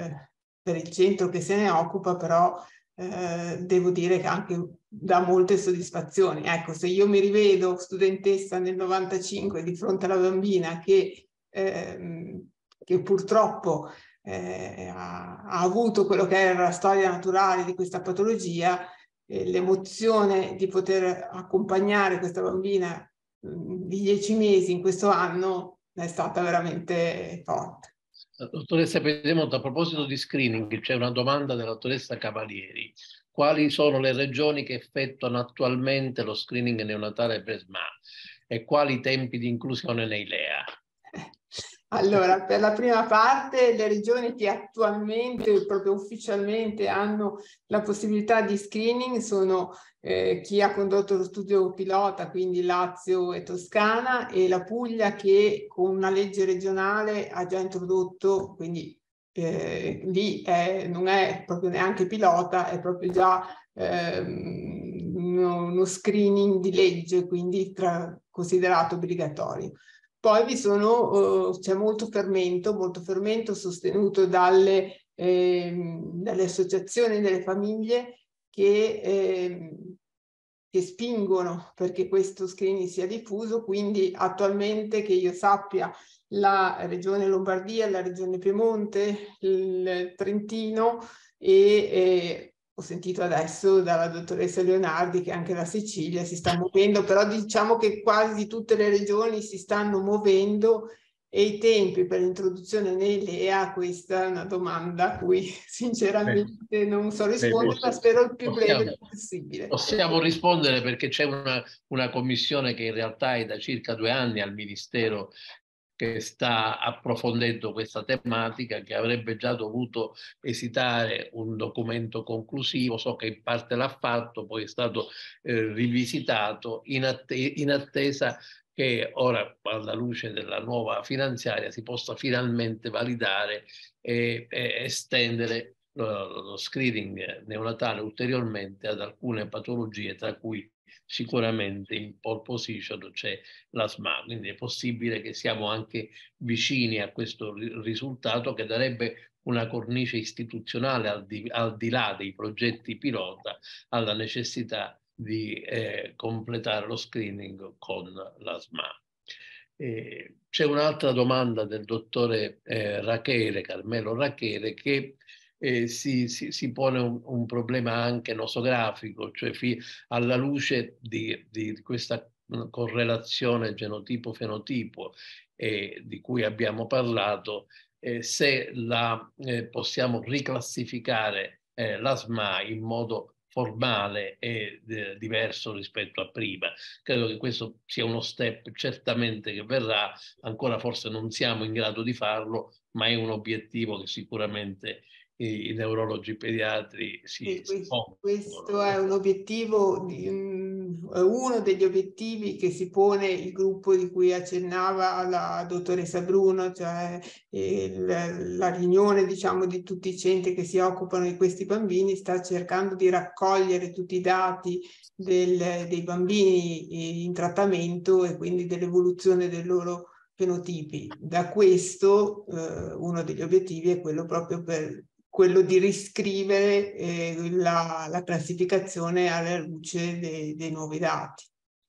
per il centro che se ne occupa, però eh, devo dire che anche dà molte soddisfazioni. Ecco, se io mi rivedo studentessa nel novantacinque di fronte alla bambina che, eh, che purtroppo eh, ha, ha avuto quello che era la storia naturale di questa patologia, eh, l'emozione di poter accompagnare questa bambina mh, di dieci mesi in questo anno è stata veramente forte. Dottoressa Pedemonte, a proposito di screening, c'è una domanda della dottoressa Cavalieri. Quali sono le regioni che effettuano attualmente lo screening neonatale per S M A e quali tempi di inclusione nei L E A? Allora, per la prima parte, le regioni che attualmente, proprio ufficialmente, hanno la possibilità di screening sono eh, chi ha condotto lo studio pilota, quindi Lazio e Toscana, e la Puglia, che con una legge regionale ha già introdotto, quindi eh, lì è, non è proprio neanche pilota, è proprio già ehm, uno, uno screening di legge, quindi tra, considerato obbligatorio. Poi vi sono, uh, c'è molto fermento, molto fermento sostenuto dalle, eh, dalle associazioni delle famiglie che, eh, che spingono perché questo screening sia diffuso, quindi attualmente che io sappia la Regione Lombardia, la Regione Piemonte, il Trentino e eh, ho sentito adesso dalla dottoressa Leonardi che anche la Sicilia si sta muovendo, però diciamo che quasi tutte le regioni si stanno muovendo, e i tempi per l'introduzione nei L E A, questa è una domanda a cui sinceramente Beh. non so rispondere, Beh, ma spero il più possiamo, breve possibile. Possiamo rispondere perché c'è una, una commissione che in realtà è da circa due anni al Ministero che sta approfondendo questa tematica, che avrebbe già dovuto esitare un documento conclusivo. So che in parte l'ha fatto, poi è stato eh, rivisitato in, atte in attesa che ora, alla luce della nuova finanziaria, si possa finalmente validare e, e estendere lo, lo screening neonatale ulteriormente ad alcune patologie, tra cui sicuramente in pole position c'è l'A S M A, quindi è possibile che siamo anche vicini a questo risultato che darebbe una cornice istituzionale al di, al di là dei progetti pilota alla necessità di eh, completare lo screening con l'A S M A. Eh, c'è un'altra domanda del dottore eh, Rachele, Carmelo Rachele, che eh, si, si, si pone un, un problema anche nosografico, cioè fi, alla luce di, di questa correlazione genotipo-fenotipo eh, di cui abbiamo parlato, eh, se la eh, possiamo riclassificare eh, l'A S M A in modo formale e eh, diverso rispetto a prima. Credo che questo sia uno step certamente che verrà, ancora forse non siamo in grado di farlo, ma è un obiettivo che sicuramente i, i neurologi pediatri si, sì, si pongono. Questo è un obiettivo, di, è uno degli obiettivi che si pone il gruppo di cui accennava la dottoressa Bruno, cioè il, la riunione, diciamo, di tutti i centri che si occupano di questi bambini sta cercando di raccogliere tutti i dati del, dei bambini in trattamento e quindi dell'evoluzione dei loro fenotipi. Da questo eh, uno degli obiettivi è quello proprio per quello di riscrivere eh, la, la classificazione alla luce dei, dei nuovi dati.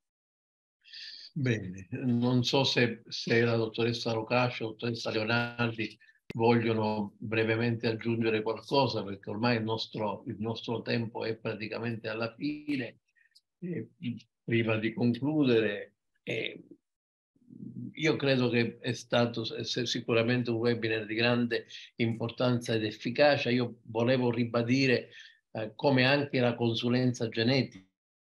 Bene, non so se, se la dottoressa Rocascio o la dottoressa Leonardi vogliono brevemente aggiungere qualcosa, perché ormai il nostro, il nostro tempo è praticamente alla fine. E prima di concludere, eh, io credo che è stato sicuramente un webinar di grande importanza ed efficacia. Io volevo ribadire eh, come anche la consulenza genetica,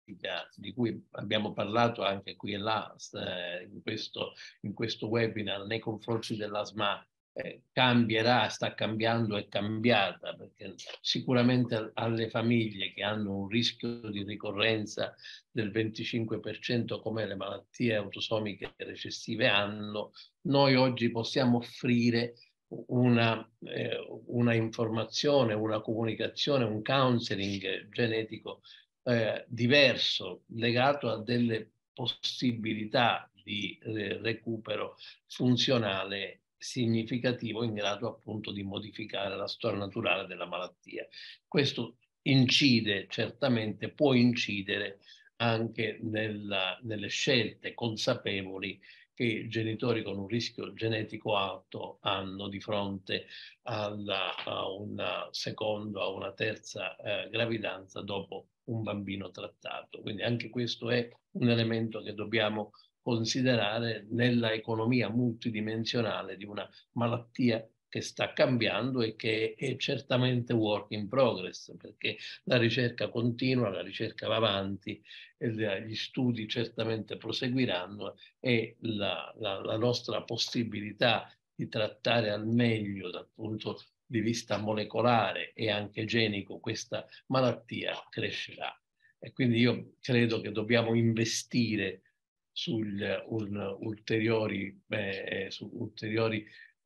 di cui abbiamo parlato anche qui e là eh, in, questo, in questo webinar nei confronti dell'A S M A, eh, cambierà, sta cambiando, è cambiata, perché sicuramente alle famiglie che hanno un rischio di ricorrenza del venticinque per cento come le malattie autosomiche recessive hanno, noi oggi possiamo offrire una, eh, una informazione, una comunicazione, un counseling genetico eh, diverso, legato a delle possibilità di eh, recupero funzionale significativo in grado appunto di modificare la storia naturale della malattia. Questo incide certamente, può incidere anche nella, nelle scelte consapevoli che i genitori con un rischio genetico alto hanno di fronte alla, a una seconda o una terza eh, gravidanza dopo un bambino trattato. Quindi anche questo è un elemento che dobbiamo considerare nella economia multidimensionale di una malattia che sta cambiando e che è certamente work in progress, perché la ricerca continua, la ricerca va avanti, e gli studi certamente proseguiranno e la, la, la nostra possibilità di trattare al meglio dal punto di vista molecolare e anche genico questa malattia crescerà. E quindi io credo che dobbiamo investire sugli un, ulteriori, eh, su ulteriori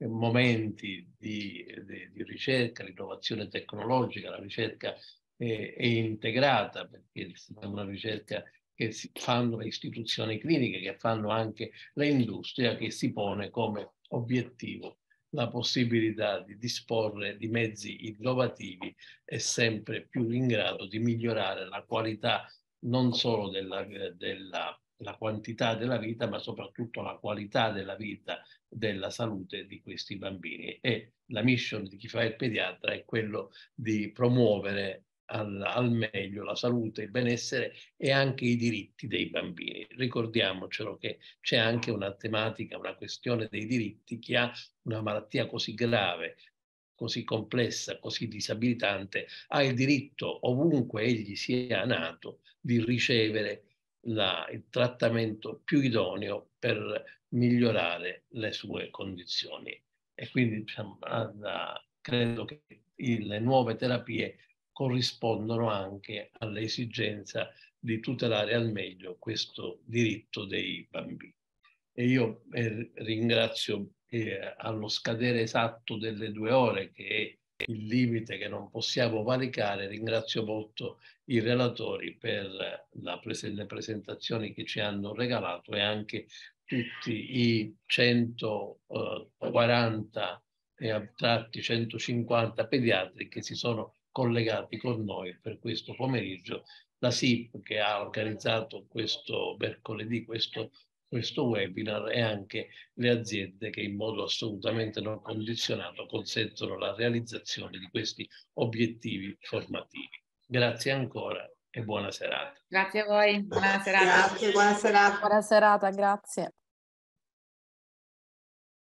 momenti di, di, di ricerca, l'innovazione tecnologica, la ricerca è, è integrata, perché è una ricerca che si fanno le istituzioni cliniche, che fanno anche l'industria, che si pone come obiettivo la possibilità di disporre di mezzi innovativi e sempre più in grado di migliorare la qualità non solo della, della la quantità della vita, ma soprattutto la qualità della vita, della salute di questi bambini. E la mission di chi fa il pediatra è quello di promuovere al, al meglio la salute, il benessere e anche i diritti dei bambini. Ricordiamocelo che c'è anche una tematica, una questione dei diritti. Chi ha una malattia così grave, così complessa, così disabilitante, ha il diritto, ovunque egli sia nato, di ricevere la, il trattamento più idoneo per migliorare le sue condizioni. E quindi diciamo, alla, credo che le nuove terapie corrispondono anche all'esigenza di tutelare al meglio questo diritto dei bambini. E io eh, ringrazio eh, allo scadere esatto delle due ore, che il limite che non possiamo valicare. Ringrazio molto i relatori per la pres- le presentazioni che ci hanno regalato e anche tutti i centoquaranta e a tratti centocinquanta pediatri che si sono collegati con noi per questo pomeriggio. La S I P che ha organizzato questo mercoledì, questo, questo webinar, e anche le aziende che in modo assolutamente non condizionato consentono la realizzazione di questi obiettivi formativi. Grazie ancora e buona serata. Grazie a voi, buona serata. Grazie, buona serata. Buona serata, grazie.